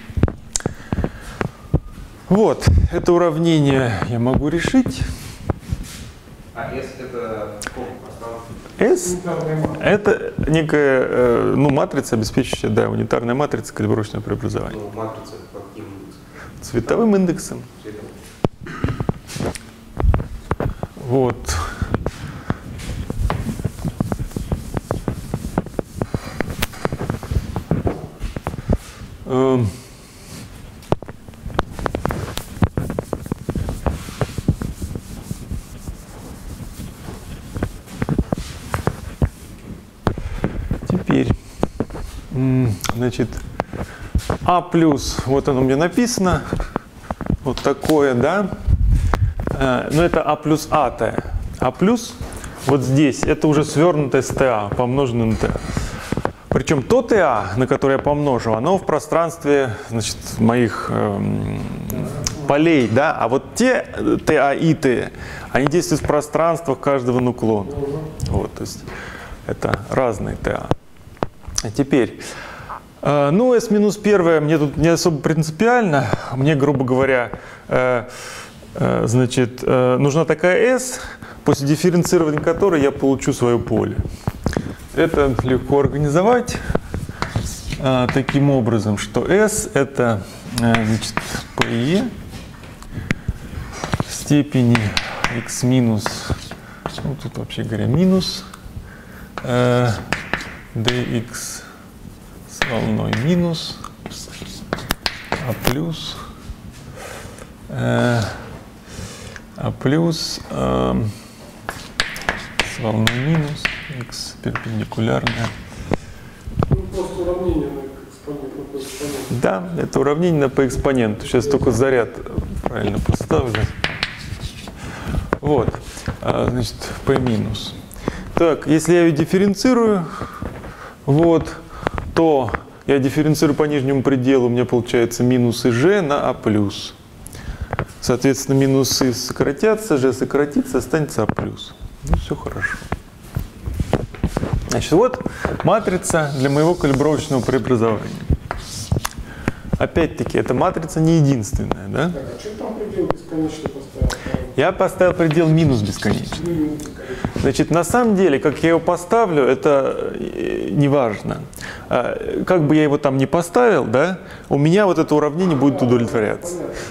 Вот, это уравнение я могу решить. А S это сколько пространства? S это некая матрица, обеспечивающая, да, унитарная матрица калибровочного преобразования. Ну, матрица каким индексом? Цветовым индексом. Вот. Теперь, значит, А плюс, вот оно мне написано, вот такое, да. Но это А плюс А-то. А плюс вот здесь, это уже свернутое с ТА, помноженное на ТА. Причем то ТА, на которое я помножу, оно в пространстве, значит, моих полей, да, а вот те ТА и Т, они действуют в пространствах каждого нуклона. Вот, то есть это разные ТА. А теперь, ну, S минус 1 мне тут не особо принципиально, мне, грубо говоря, значит, нужна такая S, после дифференцирования которой я получу свое поле. Это легко организовать таким образом, что S это, значит, PE в степени x минус, ну тут вообще говоря минус dx с волной минус А плюс с волной минус x перпендикулярная. Ну, просто уравнение на экспонент. Да, это уравнение по экспоненту. Сейчас только заряд правильно поставлю. Вот, значит, p минус. Так, если я ее дифференцирую, вот, то я дифференцирую по нижнему пределу, у меня получается минусы g на А+. Соответственно, минусы сократятся, g сократится, останется А+. Ну, все хорошо. Значит, вот матрица для моего калибровочного преобразования. Опять-таки, эта матрица не единственная, да? Так, а что там предел бесконечно поставил? Я поставил предел минус бесконечно. Значит, на самом деле, как я его поставлю, это не важно. Как бы я его там не поставил, да, у меня вот это уравнение будет удовлетворяться.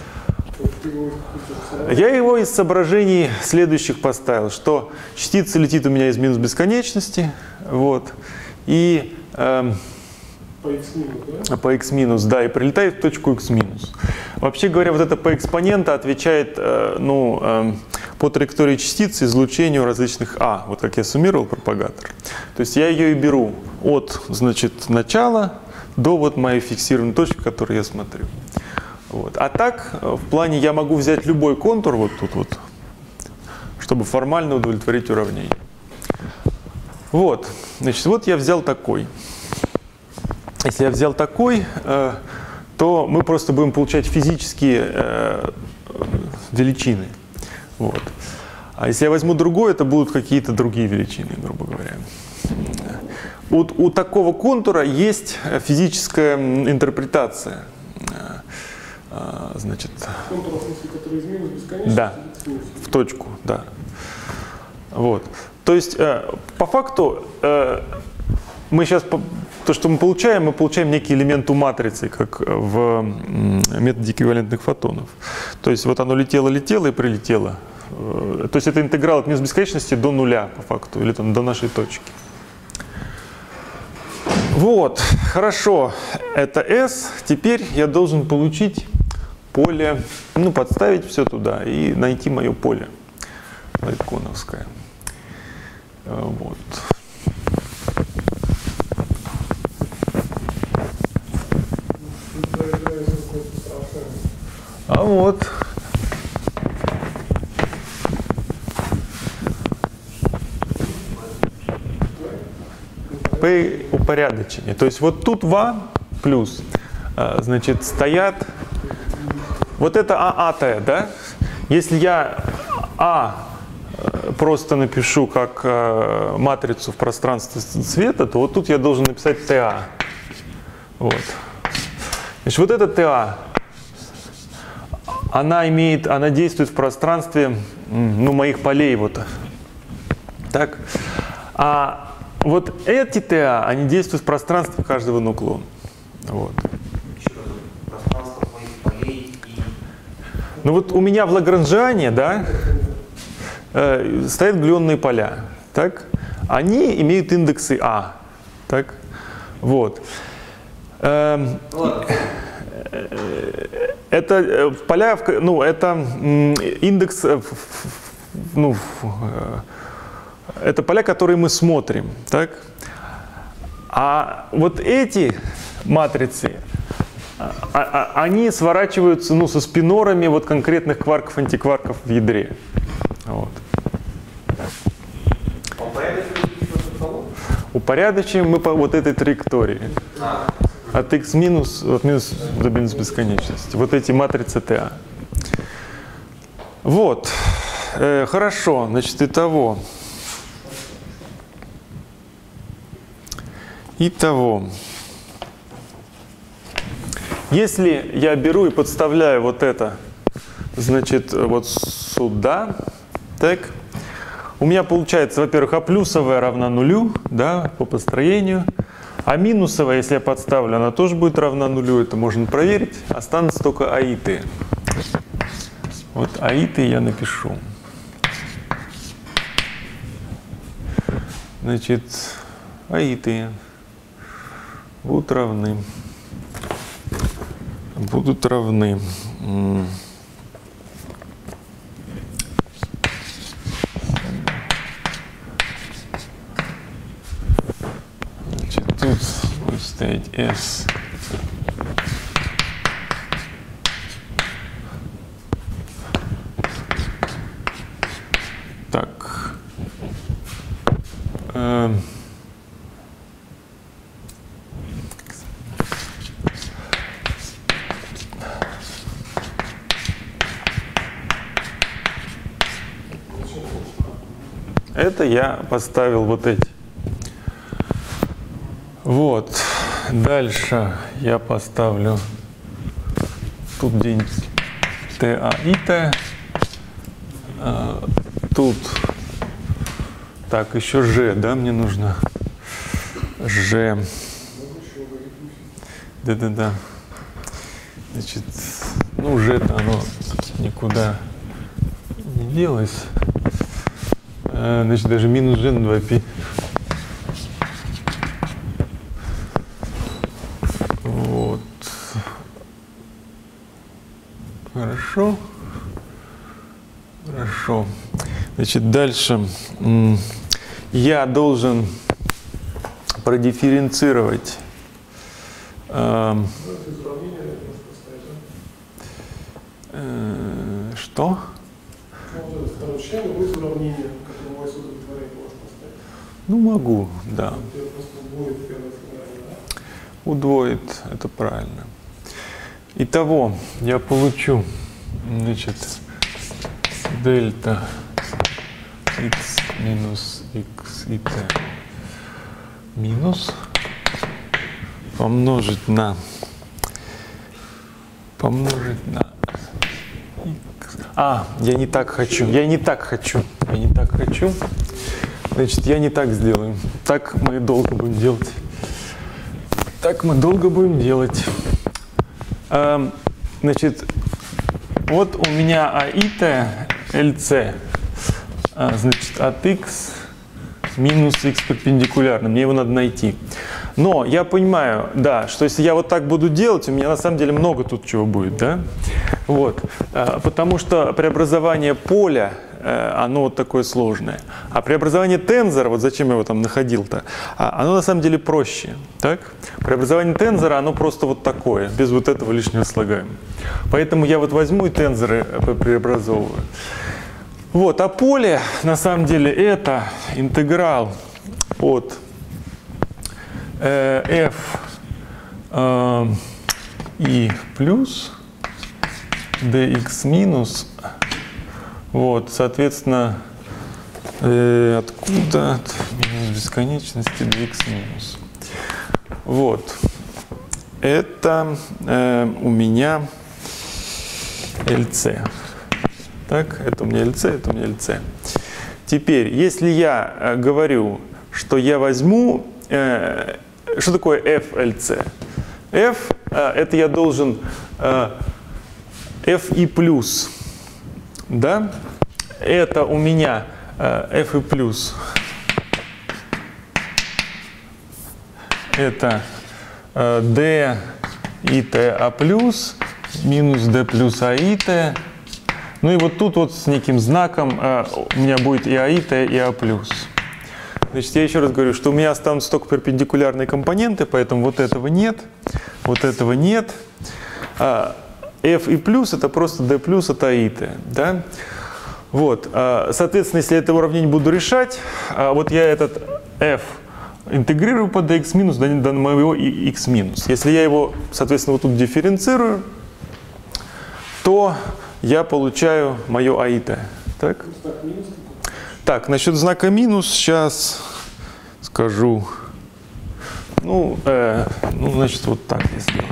Я его из соображений следующих поставил, что частица летит у меня из минус бесконечности, вот, и По x минус, да? По x минус, да, и прилетает в точку x минус. Вообще говоря, вот это по экспонента отвечает по траектории частицы излучению различных А, вот как я суммировал пропагатор. То есть я ее и беру от, значит, начала до вот моей фиксированной точки, которую я смотрю. Вот. А так, в плане я могу взять любой контур вот тут вот, чтобы формально удовлетворить уравнение. Вот, значит, вот я взял такой. Если я взял такой, то мы просто будем получать физические величины. Вот. А если я возьму другой, это будут какие-то другие величины, грубо говоря. У такого контура есть физическая интерпретация. Значит, контур, который из минус бесконечности, да, в точку, да. Вот. То есть, по факту, мы сейчас, то, что мы получаем некий элемент у матрицы, как в методе эквивалентных фотонов. То есть, вот оно летело и прилетело. То есть, это интеграл от минус бесконечности до нуля, по факту, или там до нашей точки. Вот, хорошо, это S. Теперь я должен получить поле, подставить все туда и найти мое поле лайтконовское. Вот. А вот. Упорядочение. То есть вот тут ва плюс, значит, стоят вот это ААТ, да? Если я А просто напишу как матрицу в пространстве цвета, то вот тут я должен написать ТА. Вот. Значит, вот эта ТА, она действует в пространстве, моих полей вот. Так? А вот эти ТА, они действуют в пространстве каждого нуклона. Вот. Пространство моих полей и... Ну вот у меня в Лагранжиане, да, стоят глюонные поля. Так? Они имеют индексы А. Так? Вот. Это поля, это индекс, это поля, которые мы смотрим, так? А вот эти матрицы, они сворачиваются, со спинорами вот конкретных кварков, антикварков в ядре. Вот. Упорядочим мы по вот этой траектории. От x минус, от минус до минус бесконечности. Вот эти матрицы ТА. Вот. Хорошо. Значит, итого. Если я беру и подставляю вот это, значит, вот сюда, так, у меня получается, во-первых, А плюсовая равна нулю, да, по построению. А минусовая, если я подставлю, она тоже будет равна нулю, это можно проверить. Останутся только аиты. Вот аиты я напишу. Значит, аиты будут равны. Тут будет стоять S. Так. Это я поставил вот эти. Вот. Дальше я поставлю тут где-нибудь ТА и Т. Тут так, еще Ж, да, мне нужно. Ж. Да. Значит, Ж-то оно никуда не делось. Значит, даже минус G на 2π. Хорошо. Значит, дальше я должен продифференцировать что? Ну, могу, да. Удвоит, это правильно. Итого я получу, значит, дельта x минус x и t минус помножить на x. Я не так хочу. Значит, я не так сделаю. Так мы долго будем делать. Значит, вот у меня АИТ LC, значит, от x минус x перпендикулярно. Мне его надо найти. Но я понимаю, да, что если я вот так буду делать, у меня на самом деле много тут чего будет, да? Вот. Потому что преобразование поля, оно вот такое сложное. А преобразование тензора, вот зачем я его там находил-то, оно на самом деле проще. Так? Преобразование тензора, оно просто вот такое, без вот этого лишнего слагаемого. Поэтому я вот возьму и тензоры преобразовываю. Вот, а поле, на самом деле, это интеграл от f и плюс dx минус, вот, соответственно, откуда от минус бесконечности dx минус. Вот, это у меня LC. Так, это у меня LC, это у меня LC. Теперь, если я говорю, что я возьму, что такое FLC? F это я должен F и плюс, да? Это у меня F и плюс. Это D и T А плюс минус D плюс А и T. Ну и вот тут вот с неким знаком у меня будет и А и T, и А плюс. Значит, я еще раз говорю, что у меня останутся только перпендикулярные компоненты, поэтому вот этого нет, вот этого нет. F и плюс это просто D плюс от А и T, да? Вот, соответственно, если я это уравнение буду решать, вот я этот F интегрирую по dx минус до моего x минус. Если я его, соответственно, вот тут дифференцирую, то я получаю мое А и T. Так? Так, насчет знака минус сейчас скажу. Ну, значит, вот так я сделаю.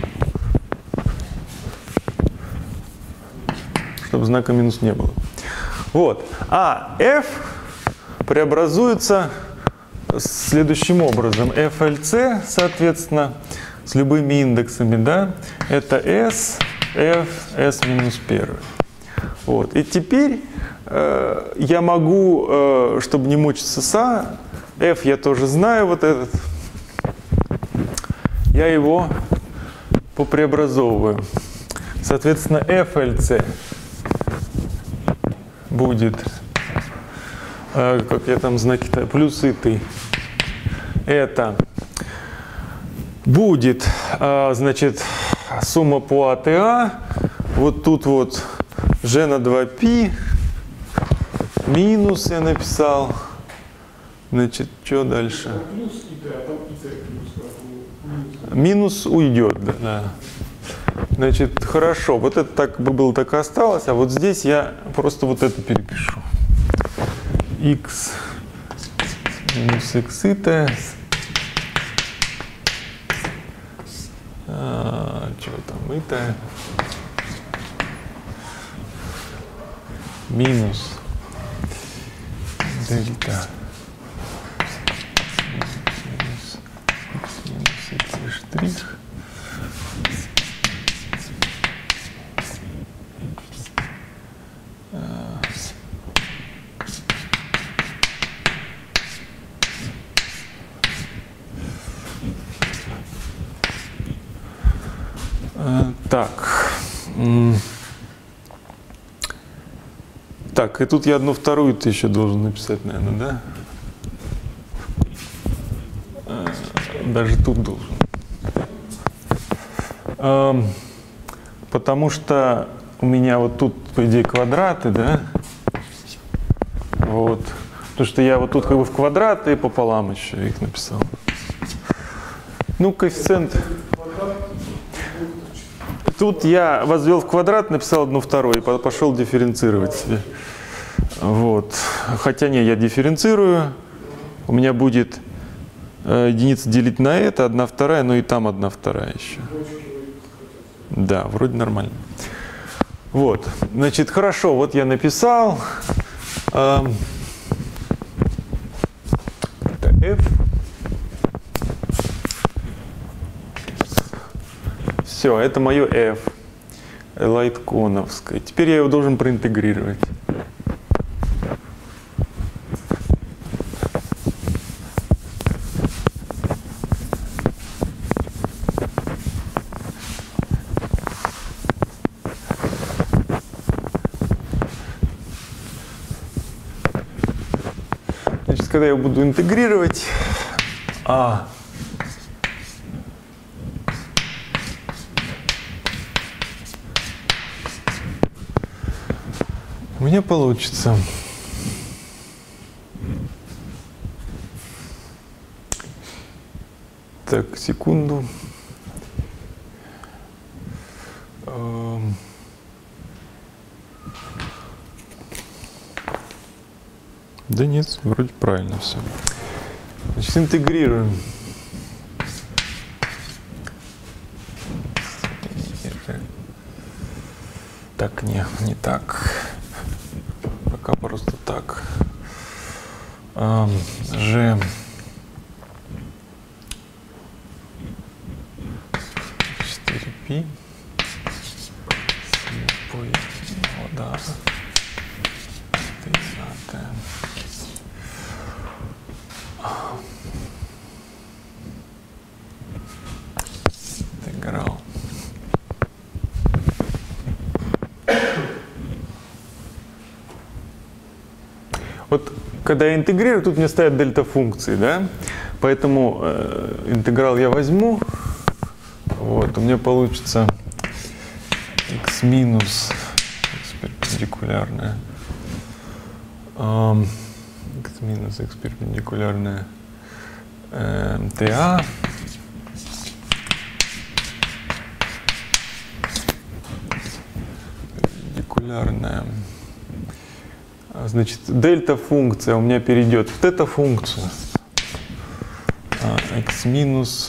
Чтобы знака минус не было. Вот. А f преобразуется следующим образом. FLC, соответственно, с любыми индексами, да, это S, F, S минус 1. Вот. И теперь я могу, чтобы не мучиться с А, F я тоже знаю, вот этот, я его попреобразовываю. Соответственно, FLC будет, как я там знаки-то, плюсы ты. Это будет, значит, сумма по АТА, вот тут вот G на 2π, минус я написал, значит, что дальше? Минус уйдет, да. Значит, хорошо, вот это так бы было, так и осталось, а вот здесь я просто вот это перепишу. X минус x и t. Что там, и t. Минус дельта. Минус x штрих. Так. Так, и тут я 1/2 еще должен написать, наверное, да? Даже тут должен. Потому что у меня вот тут, по идее, квадраты, да? Вот. Потому что я вот тут как бы в квадраты пополам еще их написал. Ну, коэффициент. Тут я возвел в квадрат, написал 1/2 и пошел дифференцировать себе. Вот. Хотя не, я дифференцирую. У меня будет единица делить на это, 1/2, но и там 1/2 еще. Да, вроде нормально. Вот. Значит, хорошо, вот я написал. Это f. Все, это мое f. Лайтконовское. Теперь я его должен проинтегрировать. Значит, когда я буду интегрировать, у меня получится так, секунду. Да нет, вроде правильно все. Значит, интегрируем. Так, не так. Пока просто так. G 4π слепой вода 30. Интеграл. Вот когда я интегрирую, тут мне ставят дельта функции, да? Поэтому интеграл я возьму. Вот, у меня получится x минус x перпендикулярная. X минус x перпендикулярная TA. Перпендикулярная. Значит, дельта функция у меня перейдет в тета функцию. X минус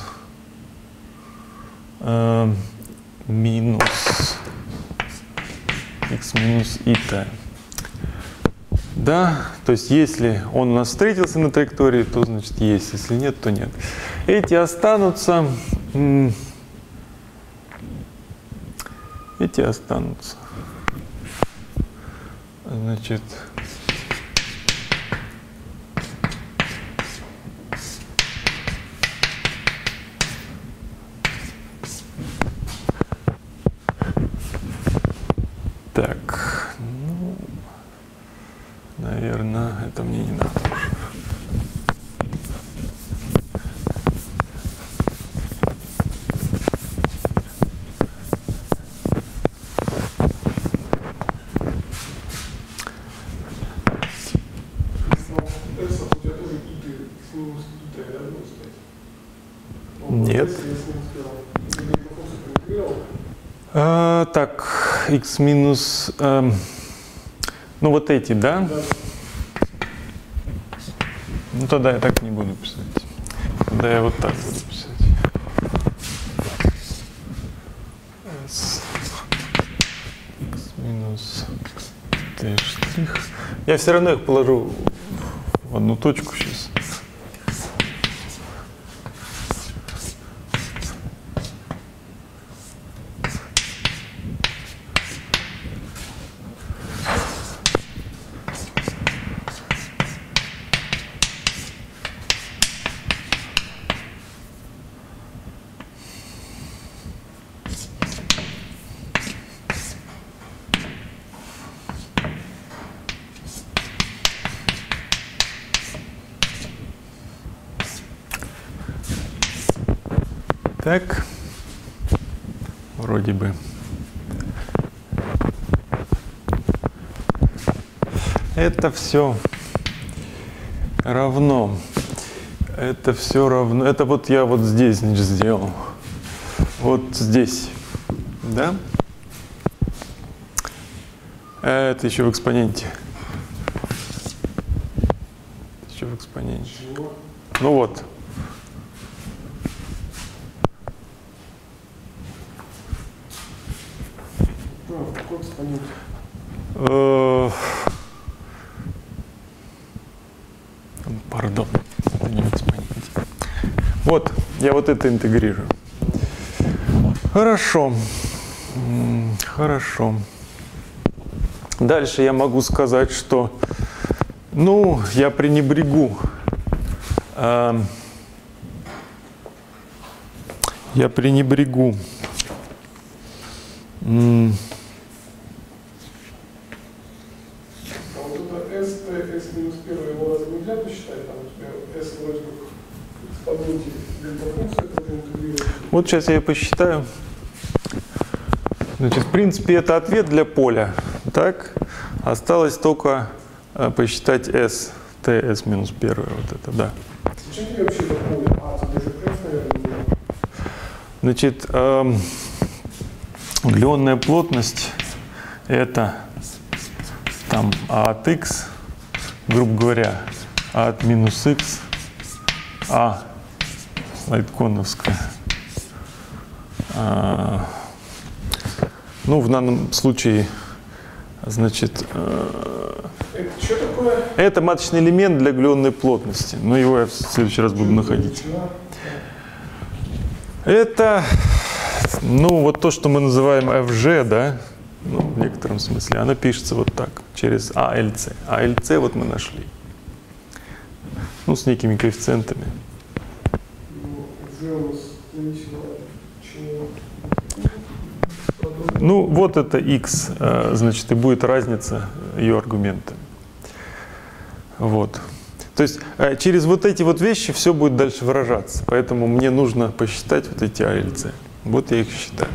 минус x минус it. Да, то есть если он у нас встретился на траектории, то значит есть, если нет, то нет. Эти останутся. Эти останутся. Значит, так, ну, наверное, это мне не надо. Нет. Так, x минус, ну вот эти, да? Ну тогда я так не буду писать. Тогда я вот так буду писать. S x минус t штрих. Я все равно их положу в одну точку сейчас. Так, вроде бы. Это все равно. Это все равно. Это вот я вот здесь, значит, сделал. Вот здесь. Да? Это еще в экспоненте. Еще в экспоненте. Ну вот. Какой экспонент? Пардон, не в экспоненте. Вот, я вот это интегрирую. Хорошо. Хорошо. Дальше я могу сказать, что, ну, я пренебрегу. Я пренебрегу. Вот сейчас я посчитаю. Значит, в принципе, это ответ для поля. Так? Осталось только посчитать S, TS минус 1. Вот это, да. Зачем тебе вообще это поле? Тебе же крест, наверное, Значит, глионная плотность — это там А от x, грубо говоря, А от минус x, А лайтконовская. Ну, в данном случае, значит, это что такое? это маточный элемент для глионной плотности. Но его я в следующий раз буду находить. Это, ну, вот то, что мы называем FG, да, ну, в некотором смысле, оно пишется вот так, через ALC. ALC вот мы нашли. Ну, с некими коэффициентами. Ну, вот это x, значит, и будет разница ее аргументами. Вот. То есть через вот эти вот вещи все будет дальше выражаться. Поэтому мне нужно посчитать вот эти ALC. Вот я их считаю.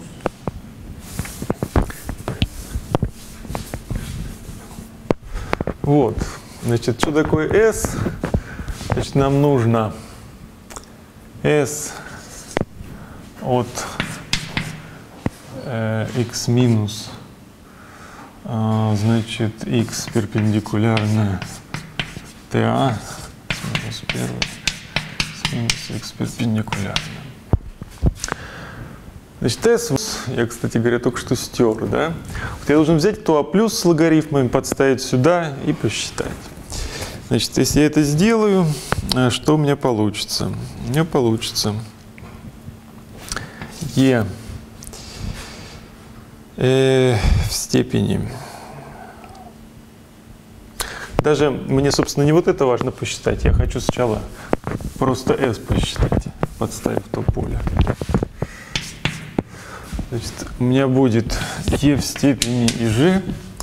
Вот. Значит, что такое S? Значит, нам нужно S от x минус, значит, x перпендикулярно TA с минус 1 с минус x перпендикулярно. Значит, S, я, кстати говоря, только что стер, да? Вот я должен взять то А плюс с логарифмами, подставить сюда и посчитать. Значит, если я это сделаю, что у меня получится? У меня получится E в степени. Даже мне, собственно, не вот это важно посчитать. Я хочу сначала просто S посчитать, подставив то поле. Значит, у меня будет E в степени и G.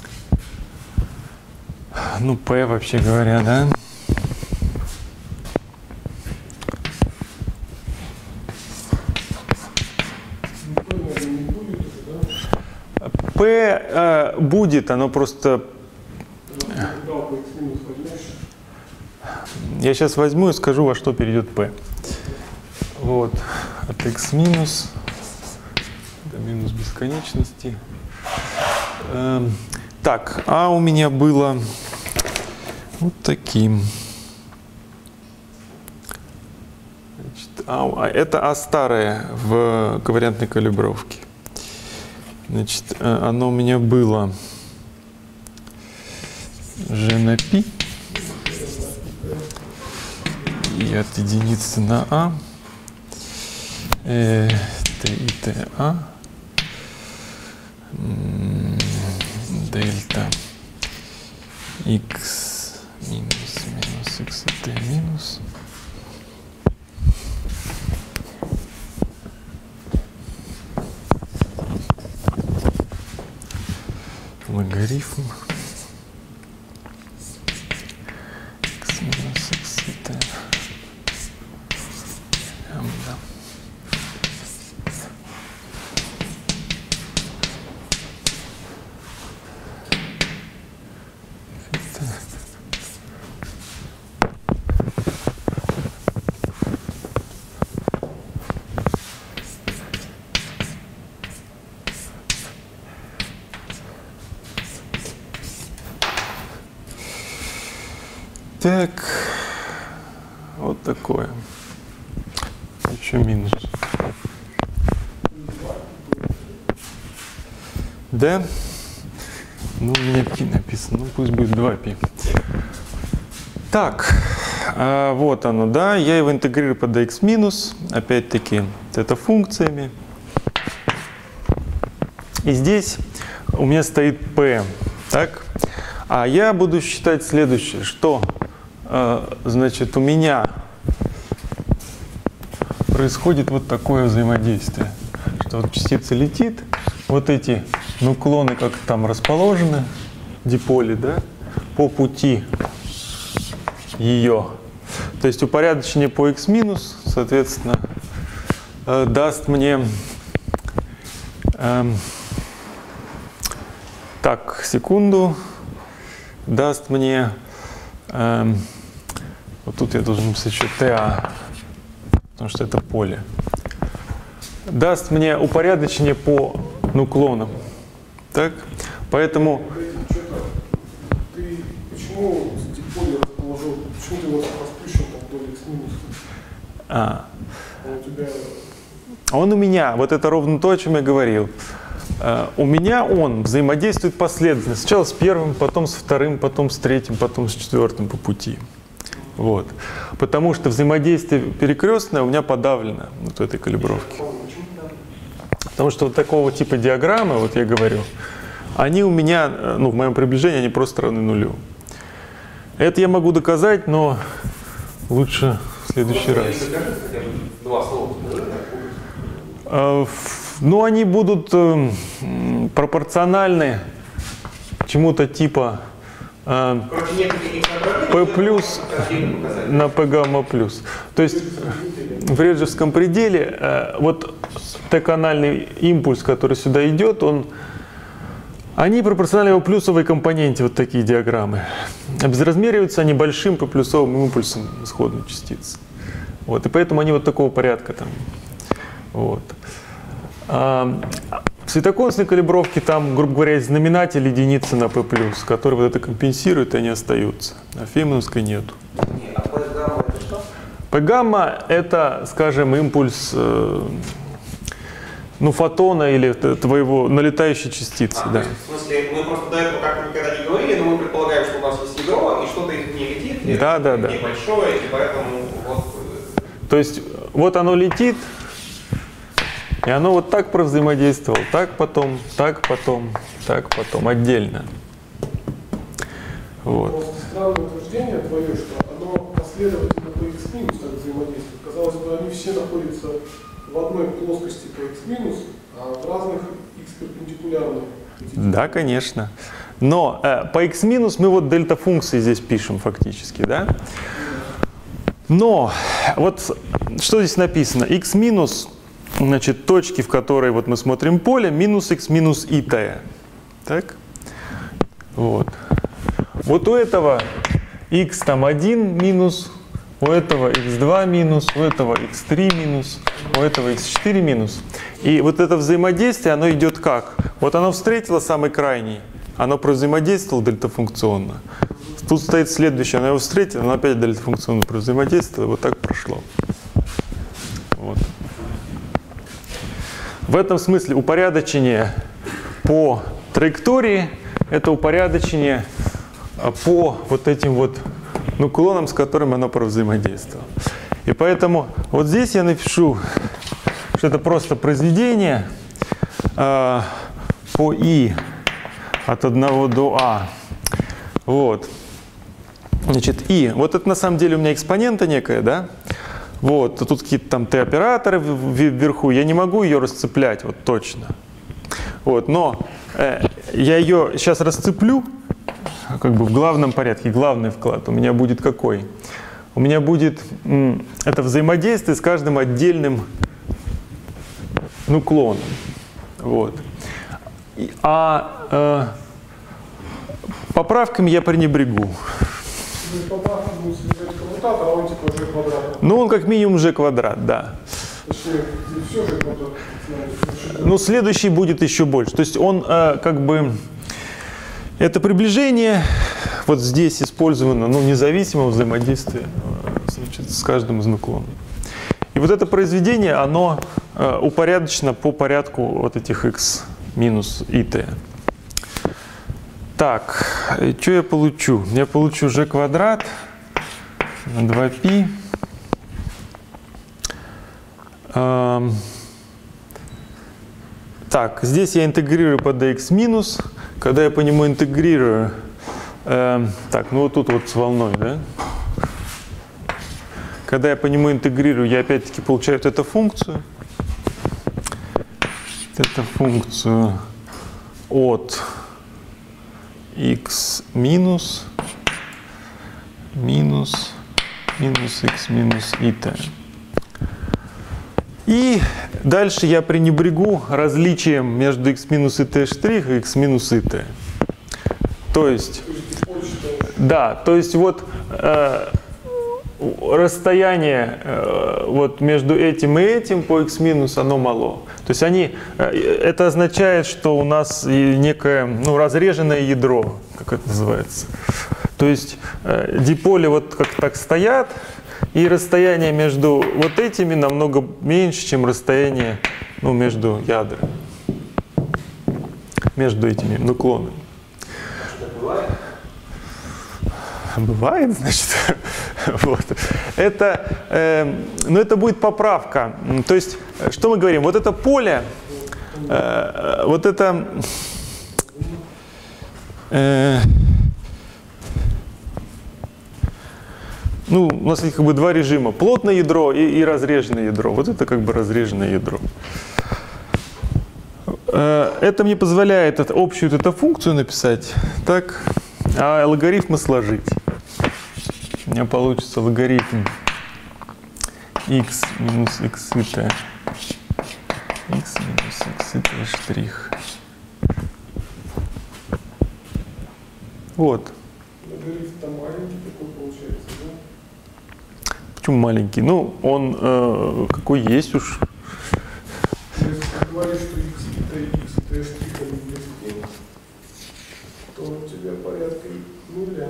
Ну, P, вообще говоря, да? P будет, оно просто... Я сейчас возьму и скажу, во что перейдет P. Вот, от x минус до минус бесконечности. Так, А у меня было вот таким. Значит, это А старое в ковариантной калибровке. Значит, оно у меня было G на π и от единицы на А Т и ТА дельта x минус минус x и t минус логарифм x минус x и t лямбда. Так, вот такое. Еще минус. Да? Ну, у меня π написано, ну пусть будет 2π. Так, вот оно, да, я его интегрирую под x минус, опять-таки, это функциями. И здесь у меня стоит p, так? А я буду считать следующее, что, значит, у меня происходит вот такое взаимодействие, что вот частица летит, вот эти нуклоны как там расположены, диполи, да, по пути ее. То есть упорядочение по x минус, соответственно, даст мне, так, секунду, даст мне, вот тут я должен написать еще TA, потому что это поле, даст мне упорядочение по нуклонам. Так? Поэтому... Ты почему диполи расположил? Почему ты его расплющил там вдоль x минус? Он у меня, вот это ровно то, о чем я говорил. У меня он взаимодействует последовательно. Сначала с первым, потом с вторым, потом с третьим, потом с четвертым по пути. Вот. Потому что взаимодействие перекрестное у меня подавлено вот в этой калибровке. Потому что вот такого типа диаграммы, вот я говорю, они у меня, ну, в моем приближении, они просто равны нулю. Это я могу доказать, но лучше в следующий раз. Два слова. Ну, они будут пропорциональны чему-то типа P плюс на P гамма плюс. То есть в реджевском пределе вот Т-канальный импульс, который сюда идет, они пропорциональны его плюсовой компоненте, вот такие диаграммы. Безразмериваются они большим P плюсовым импульсом исходной частицы. Вот, и поэтому они вот такого порядка там. Вот. В светоконечной калибровке там, грубо говоря, есть знаменатель единицы на P+, который вот это компенсирует, и они остаются. А феймановской нету. А P-гамма это что? P-гамма это, скажем, импульс ну, фотона или твоего налетающей частицы. Да. То есть, в смысле, мы просто до этого как-то никогда не говорили, но мы предполагаем, что у нас есть ядро, и что-то из нее летит, да. небольшое, и поэтому вот... То есть вот оно летит, и оно вот так провзаимодействовало, так потом, отдельно. Вот. Просто странное утверждение твое, что оно последовательно по x минус так взаимодействует. Казалось бы, они все находятся в одной плоскости по x минус, а в разных x перпендикулярных. Да, конечно. Но по x минус мы вот дельта функции здесь пишем фактически, да? Но вот что здесь написано? X минус, значит, точки, в которой вот мы смотрим поле, минус x минус и t. Так? Вот. Вот у этого x там 1 минус, у этого x2 минус, у этого x3 минус, у этого x4 минус. И вот это взаимодействие, оно идет как? Вот оно встретило самый крайний, оно провзаимодействовало дельтафункционно. Тут стоит следующее, оно его встретило, оно опять дельтафункционно провзаимодействовало, вот так прошло. Вот. В этом смысле упорядочение по траектории – это упорядочение по вот этим вот нуклонам, с которыми оно провзаимодействовало. И поэтому вот здесь я напишу, что это просто произведение по I от 1 до А. Вот. Значит, И. Вот это на самом деле у меня экспонента некая, да? Вот. Тут какие-то там Т-операторы вверху. Я не могу ее расцеплять вот точно. Вот. Но я ее сейчас расцеплю как бы в главном порядке. Главный вклад у меня будет какой? У меня будет это взаимодействие с каждым отдельным нуклоном. Вот. Поправками я пренебрегу. Поправки будут содержать коммутатор, а он типа G квадрат. Ну, он как минимум G квадрат, да. Точнее, все G квадрат. Ну, следующий будет еще больше. То есть он как бы... Это приближение вот здесь использовано независимое взаимодействие значит, с каждым из наклонов. И вот это произведение, оно упорядочено по порядку вот этих x минус и t. Так, что я получу? Я получу g квадрат на 2π. Так, здесь я интегрирую по dx минус. Когда я по нему интегрирую, так, ну вот тут вот с волной, да? Когда я по нему интегрирую, я опять-таки получаю вот эту функцию. Эту функцию от x минус x минус и t. И дальше я пренебрегу различием между x минус и t' и x минус и t. То есть, да, то есть вот расстояние вот между этим и этим по x минус, оно мало. То есть это означает, что у нас некое разреженное ядро, как это называется. То есть диполи вот как так стоят, и расстояние между вот этими намного меньше, чем расстояние между ядрами, между этими наклонами. Что бывает? Бывает, значит. Вот. Это будет поправка. То есть, что мы говорим? Вот это поле, вот это... у нас есть как бы два режима. Плотное ядро и разреженное ядро. Вот это как бы разреженное ядро. Это мне позволяет общую вот эту функцию написать, так, а логарифмы сложить. У меня получится логарифм x минус x и t. X минус x и t штрих. Вот. Логарифм-то маленький такой получается, да? Почему маленький? Он какой есть уж. Если ты говоришь, что x и t штрихом близки, то у тебя порядка нуля.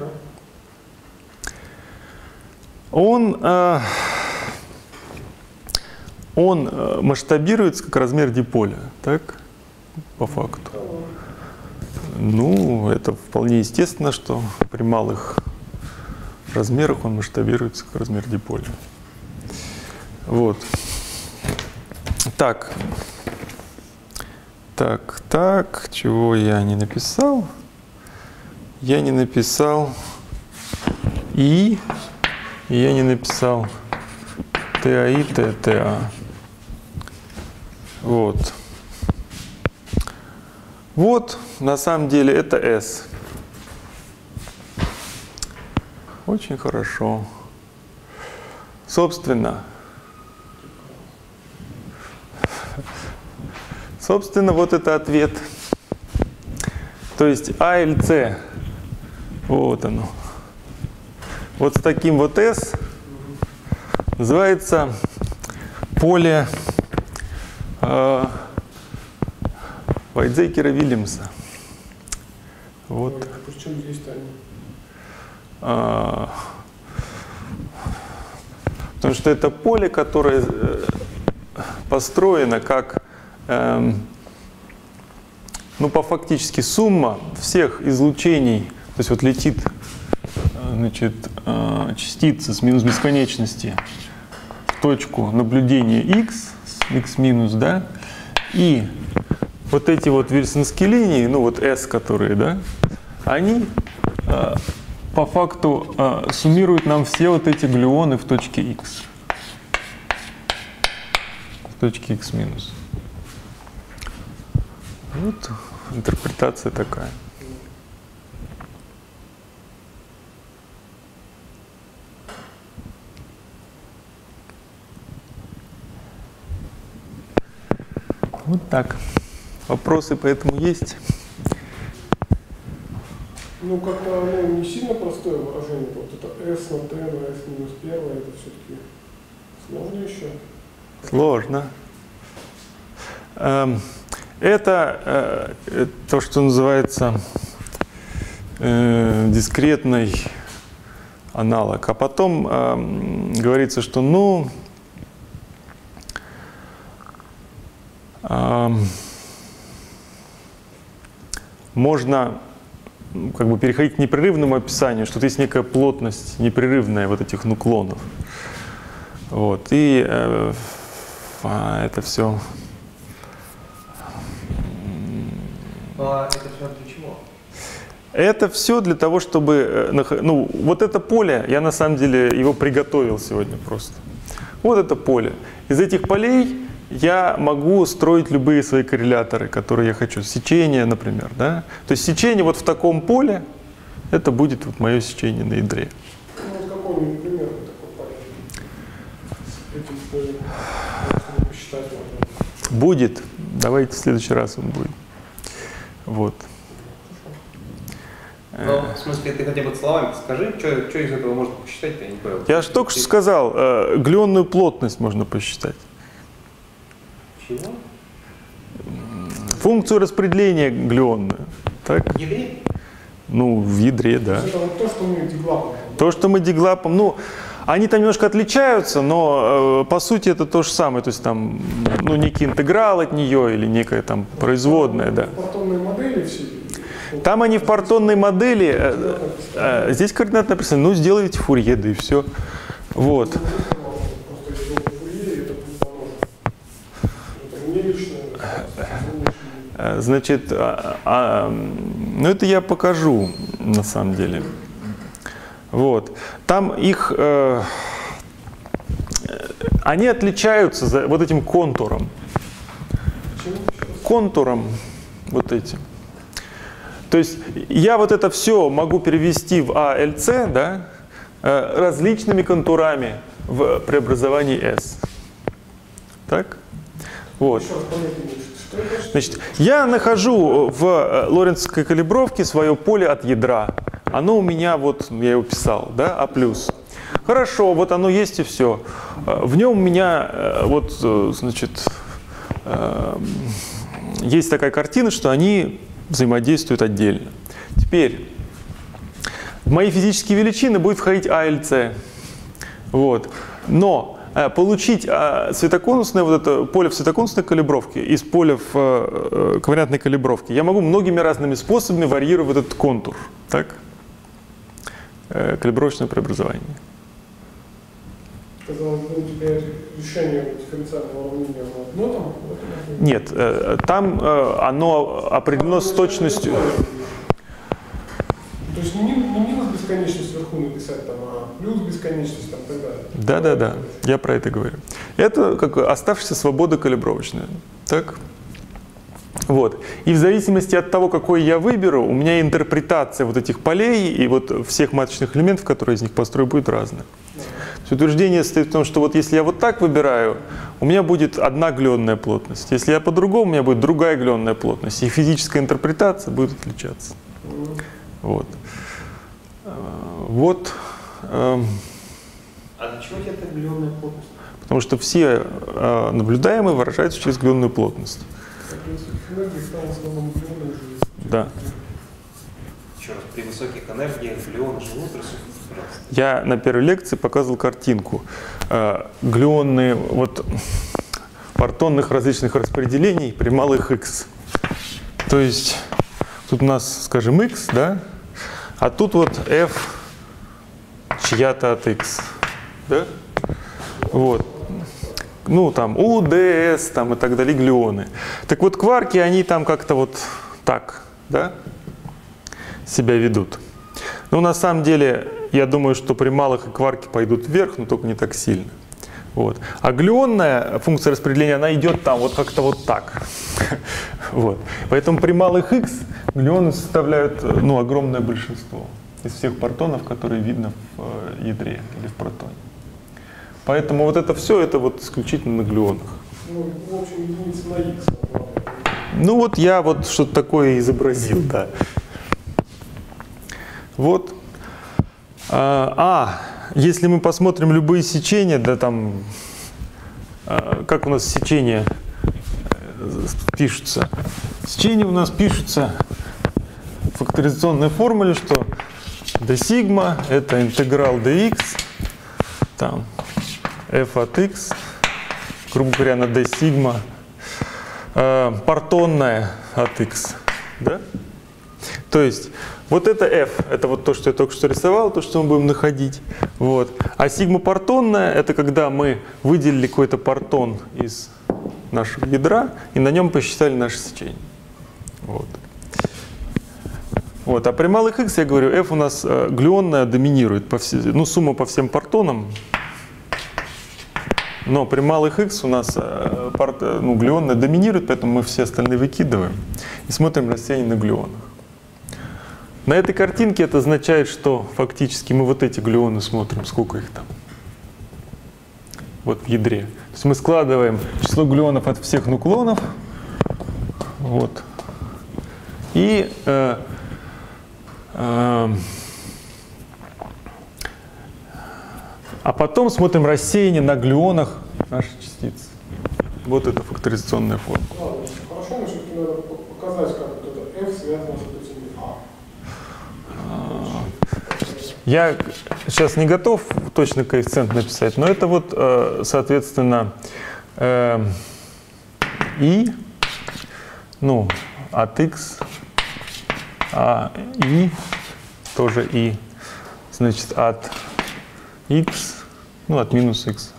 Он масштабируется как размер диполя, так? По факту. Это вполне естественно, что при малых размерах он масштабируется как размер диполя. Вот. Так, чего я не написал? Я не написал и я не написал ТАИ, ТТА. Вот. Вот, на самом деле, это S. Очень хорошо. Собственно, вот это ответ. То есть А или С. Вот оно. Вот с таким вот S называется поле Вайдзекера-Вильямса. Вот. Причем здесь-то они? Потому что это поле, которое построено как по фактически сумма всех излучений. То есть вот летит частица с минус бесконечности в точку наблюдения x, x минус, да, и вот эти вот вильсонские линии, S, которые, да, они по факту суммируют нам все вот эти глюоны в точке x. В точке x минус. Вот интерпретация такая. Вот так. Вопросы поэтому есть? Как-то оно не сильно простое выражение. Вот это S на T на S минус 1, это все-таки сложно еще? Сложно. Это то, что называется дискретный аналог. А потом говорится, что ну, можно как бы переходить к непрерывному описанию, что есть некая плотность непрерывная вот этих нуклонов. Вот. И это все. Это все для чего? Это все для того, чтобы, ну, вот это поле, я на самом деле его приготовил сегодня просто. Вот это поле. Из этих полей я могу строить любые свои корреляторы, которые я хочу. Сечение, например, да? То есть сечение вот в таком поле, это будет вот мое сечение на ядре. Ну, вот какой-нибудь пример такой поле. Этим посчитать можно. Будет. Давайте в следующий раз он будет. Вот. Ну, в смысле, ты хотя бы словами скажи, что из этого можно посчитать, я не понял. Я же только что сказал, глионную плотность можно посчитать. Чего? Функцию распределения глионную. Так? В ядре? Ну, в ядре, да. Это вот то, что мы диглапом. То, что мы диглапом, ну, они там немножко отличаются, но по сути это то же самое. То есть там, ну, некий интеграл от нее или некая там производная, да. Партонные модели все. Там они в партонной модели, здесь координаты написаны, ну, сделайте Фурье, да и все. Вот. Значит, ну это я покажу на самом деле. Вот. Там их, они отличаются за вот этим контуром. Контуром вот этим. То есть я вот это все могу перевести в АЛЦ, да, различными контурами в преобразовании S. Так? Вот. Значит, я нахожу в лоренцовской калибровке свое поле от ядра. Оно у меня, вот, я его писал, да, А+. Хорошо, вот оно есть и все. В нем у меня, вот, значит, есть такая картина, что они взаимодействуют отдельно. Теперь, в мои физические величины будет входить АЛЦ. Вот. Но получить светоконусное вот это поле в светоконусной калибровке из поля в ковариантной калибровке я могу многими разными способами варьировать этот контур. Так? Калибровочное преобразование. Казалось бы, у тебя решение дифференциального уравнения одно там? Нет, там оно определено с точностью. То есть не минус бесконечность вверху написать, там, а плюс бесконечность там, и так далее. Да, я про это говорю. Это как оставшаяся свобода калибровочная. Так? Вот. И в зависимости от того, какой я выберу, у меня интерпретация вот этих полей и вот всех маточных элементов, которые из них построю, будет разная. Утверждение состоит в том, что вот если я вот так выбираю, у меня будет одна глионная плотность. Если я по-другому, у меня будет другая глионная плотность. И физическая интерпретация будет отличаться. Вот. Вот. А для чего тебе эта глионная плотность? Потому что все наблюдаемые выражаются через глионную плотность. Да. Еще раз, при высоких энергиях глионы живут, Я на первой лекции показывал картинку. Глионные вот партонных различных распределений при малых x. То есть тут у нас, скажем, x, да? А тут вот f чья-то от x. Да? Вот. Ну, там U, D, S там, и так далее, глионы. Так вот, кварки, они там как-то вот так, да, себя ведут. Но на самом деле, я думаю, что при малых и кварки пойдут вверх, но только не так сильно. Вот. А глионная функция распределения, она идет там вот как-то вот так. Вот. Поэтому при малых x глионы составляют, ну, огромное большинство из всех партонов, которые видно в ядре или в протоне. Поэтому вот это все, это вот исключительно на глионах. Ну, в общем, единица на x. Ну вот я вот что-то такое изобразил, да. Вот. Если мы посмотрим любые сечения, да там, как у нас сечения пишутся? Сечения у нас пишутся факторизационной формуле, что d сигма это интеграл dx, там f от x, грубо говоря, на d сигма, партонная от x. Да? То есть вот это f, это вот то, что я только что рисовал, то, что мы будем находить. Вот. А сигма партонная, это когда мы выделили какой-то партон из нашего ядра и на нем посчитали наше сечение. Вот. Вот. А при малых x, я говорю, f у нас глюонная доминирует, сумма по всем партонам. Но при малых x у нас глюонная доминирует, поэтому мы все остальные выкидываем и смотрим растения на глюонах. На этой картинке это означает, что фактически мы вот эти глюоны смотрим, сколько их там. Вот в ядре. То есть мы складываем число глюонов от всех нуклонов. Вот. И а потом смотрим рассеяние на глюонах нашей частицы. Вот это факторизационная форма. Ладно, хорошо, но все-таки надо показать, как вот это f связано с этим a. Я сейчас не готов точно коэффициент написать, но это вот, соответственно, и, от x, а и, тоже и, значит, от x, от минус x,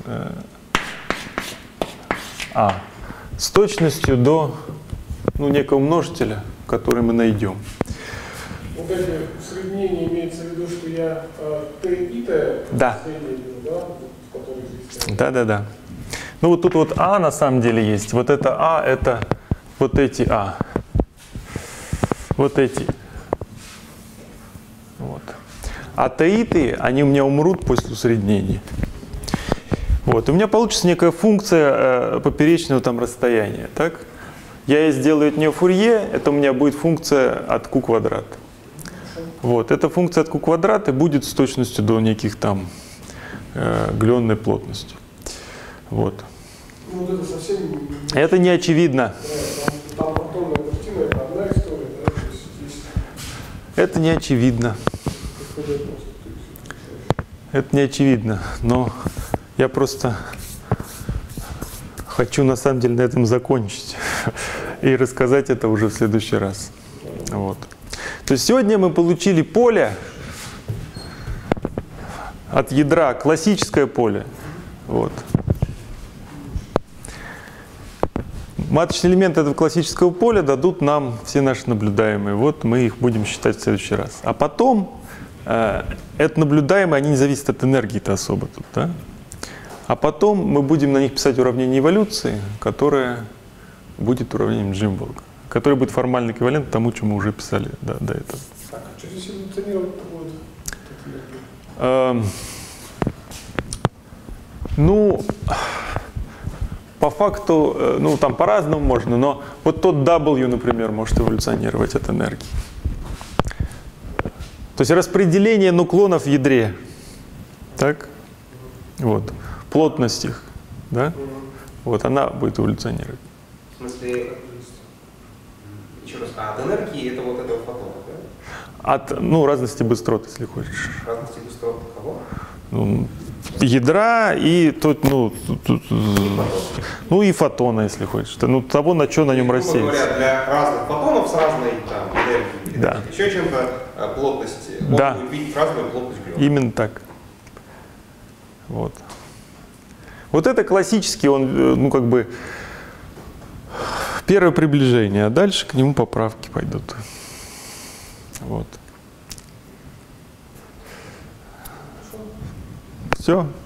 а, с точностью до некого множителя, который мы найдем. Вот эти усреднения имеется в виду, что я t и t да. Средние, да, в которых здесь. Да. Ну вот тут вот а на самом деле есть. Вот это а, это вот эти а. Вот эти. Вот. А t, они у меня умрут после усреднения. Вот. У меня получится некая функция поперечного там расстояния. Так? Я сделаю от нее Фурье, это у меня будет функция от q квадрат. Вот. Эта функция от q квадрат и будет с точностью до неких там глюонной плотности. Вот. Ну, вот это совсем... Это не очевидно. Там партонная картина, это одна история, да? То есть здесь... Это не очевидно. Это не очевидно, но я просто хочу на самом деле на этом закончить и рассказать это уже в следующий раз. Вот. То есть сегодня мы получили поле от ядра, классическое поле. Вот. Маточные элементы этого классического поля дадут нам все наши наблюдаемые. Вот мы их будем считать в следующий раз. А потом это наблюдаемые, они не зависят от энергии-то особо тут, да? А потом мы будем на них писать уравнение эволюции, которое будет уравнением Джимболга, которое будет формально эквивалентно тому, что мы уже писали до этого. Так, а что здесь эволюционировать будет? По факту, там по-разному можно, но вот тот W, например, может эволюционировать от энергии. То есть распределение нуклонов в ядре, так? Вот. Плотность их, да? Вот, она будет эволюционировать. В смысле, еще раз, от энергии это вот этого фотона, да? От, разности быстрот, если хочешь. Разности быстрот кого? Ядра и и фотона, если хочешь. Того, на что на нем рассеяться. Говоря, для разных фотонов с разной энергией, да. еще чем-то плотность, да. Будет видеть разную плотность глюона. Именно так. Вот. Вот это классический, он, первое приближение, а дальше к нему поправки пойдут. Вот. Все.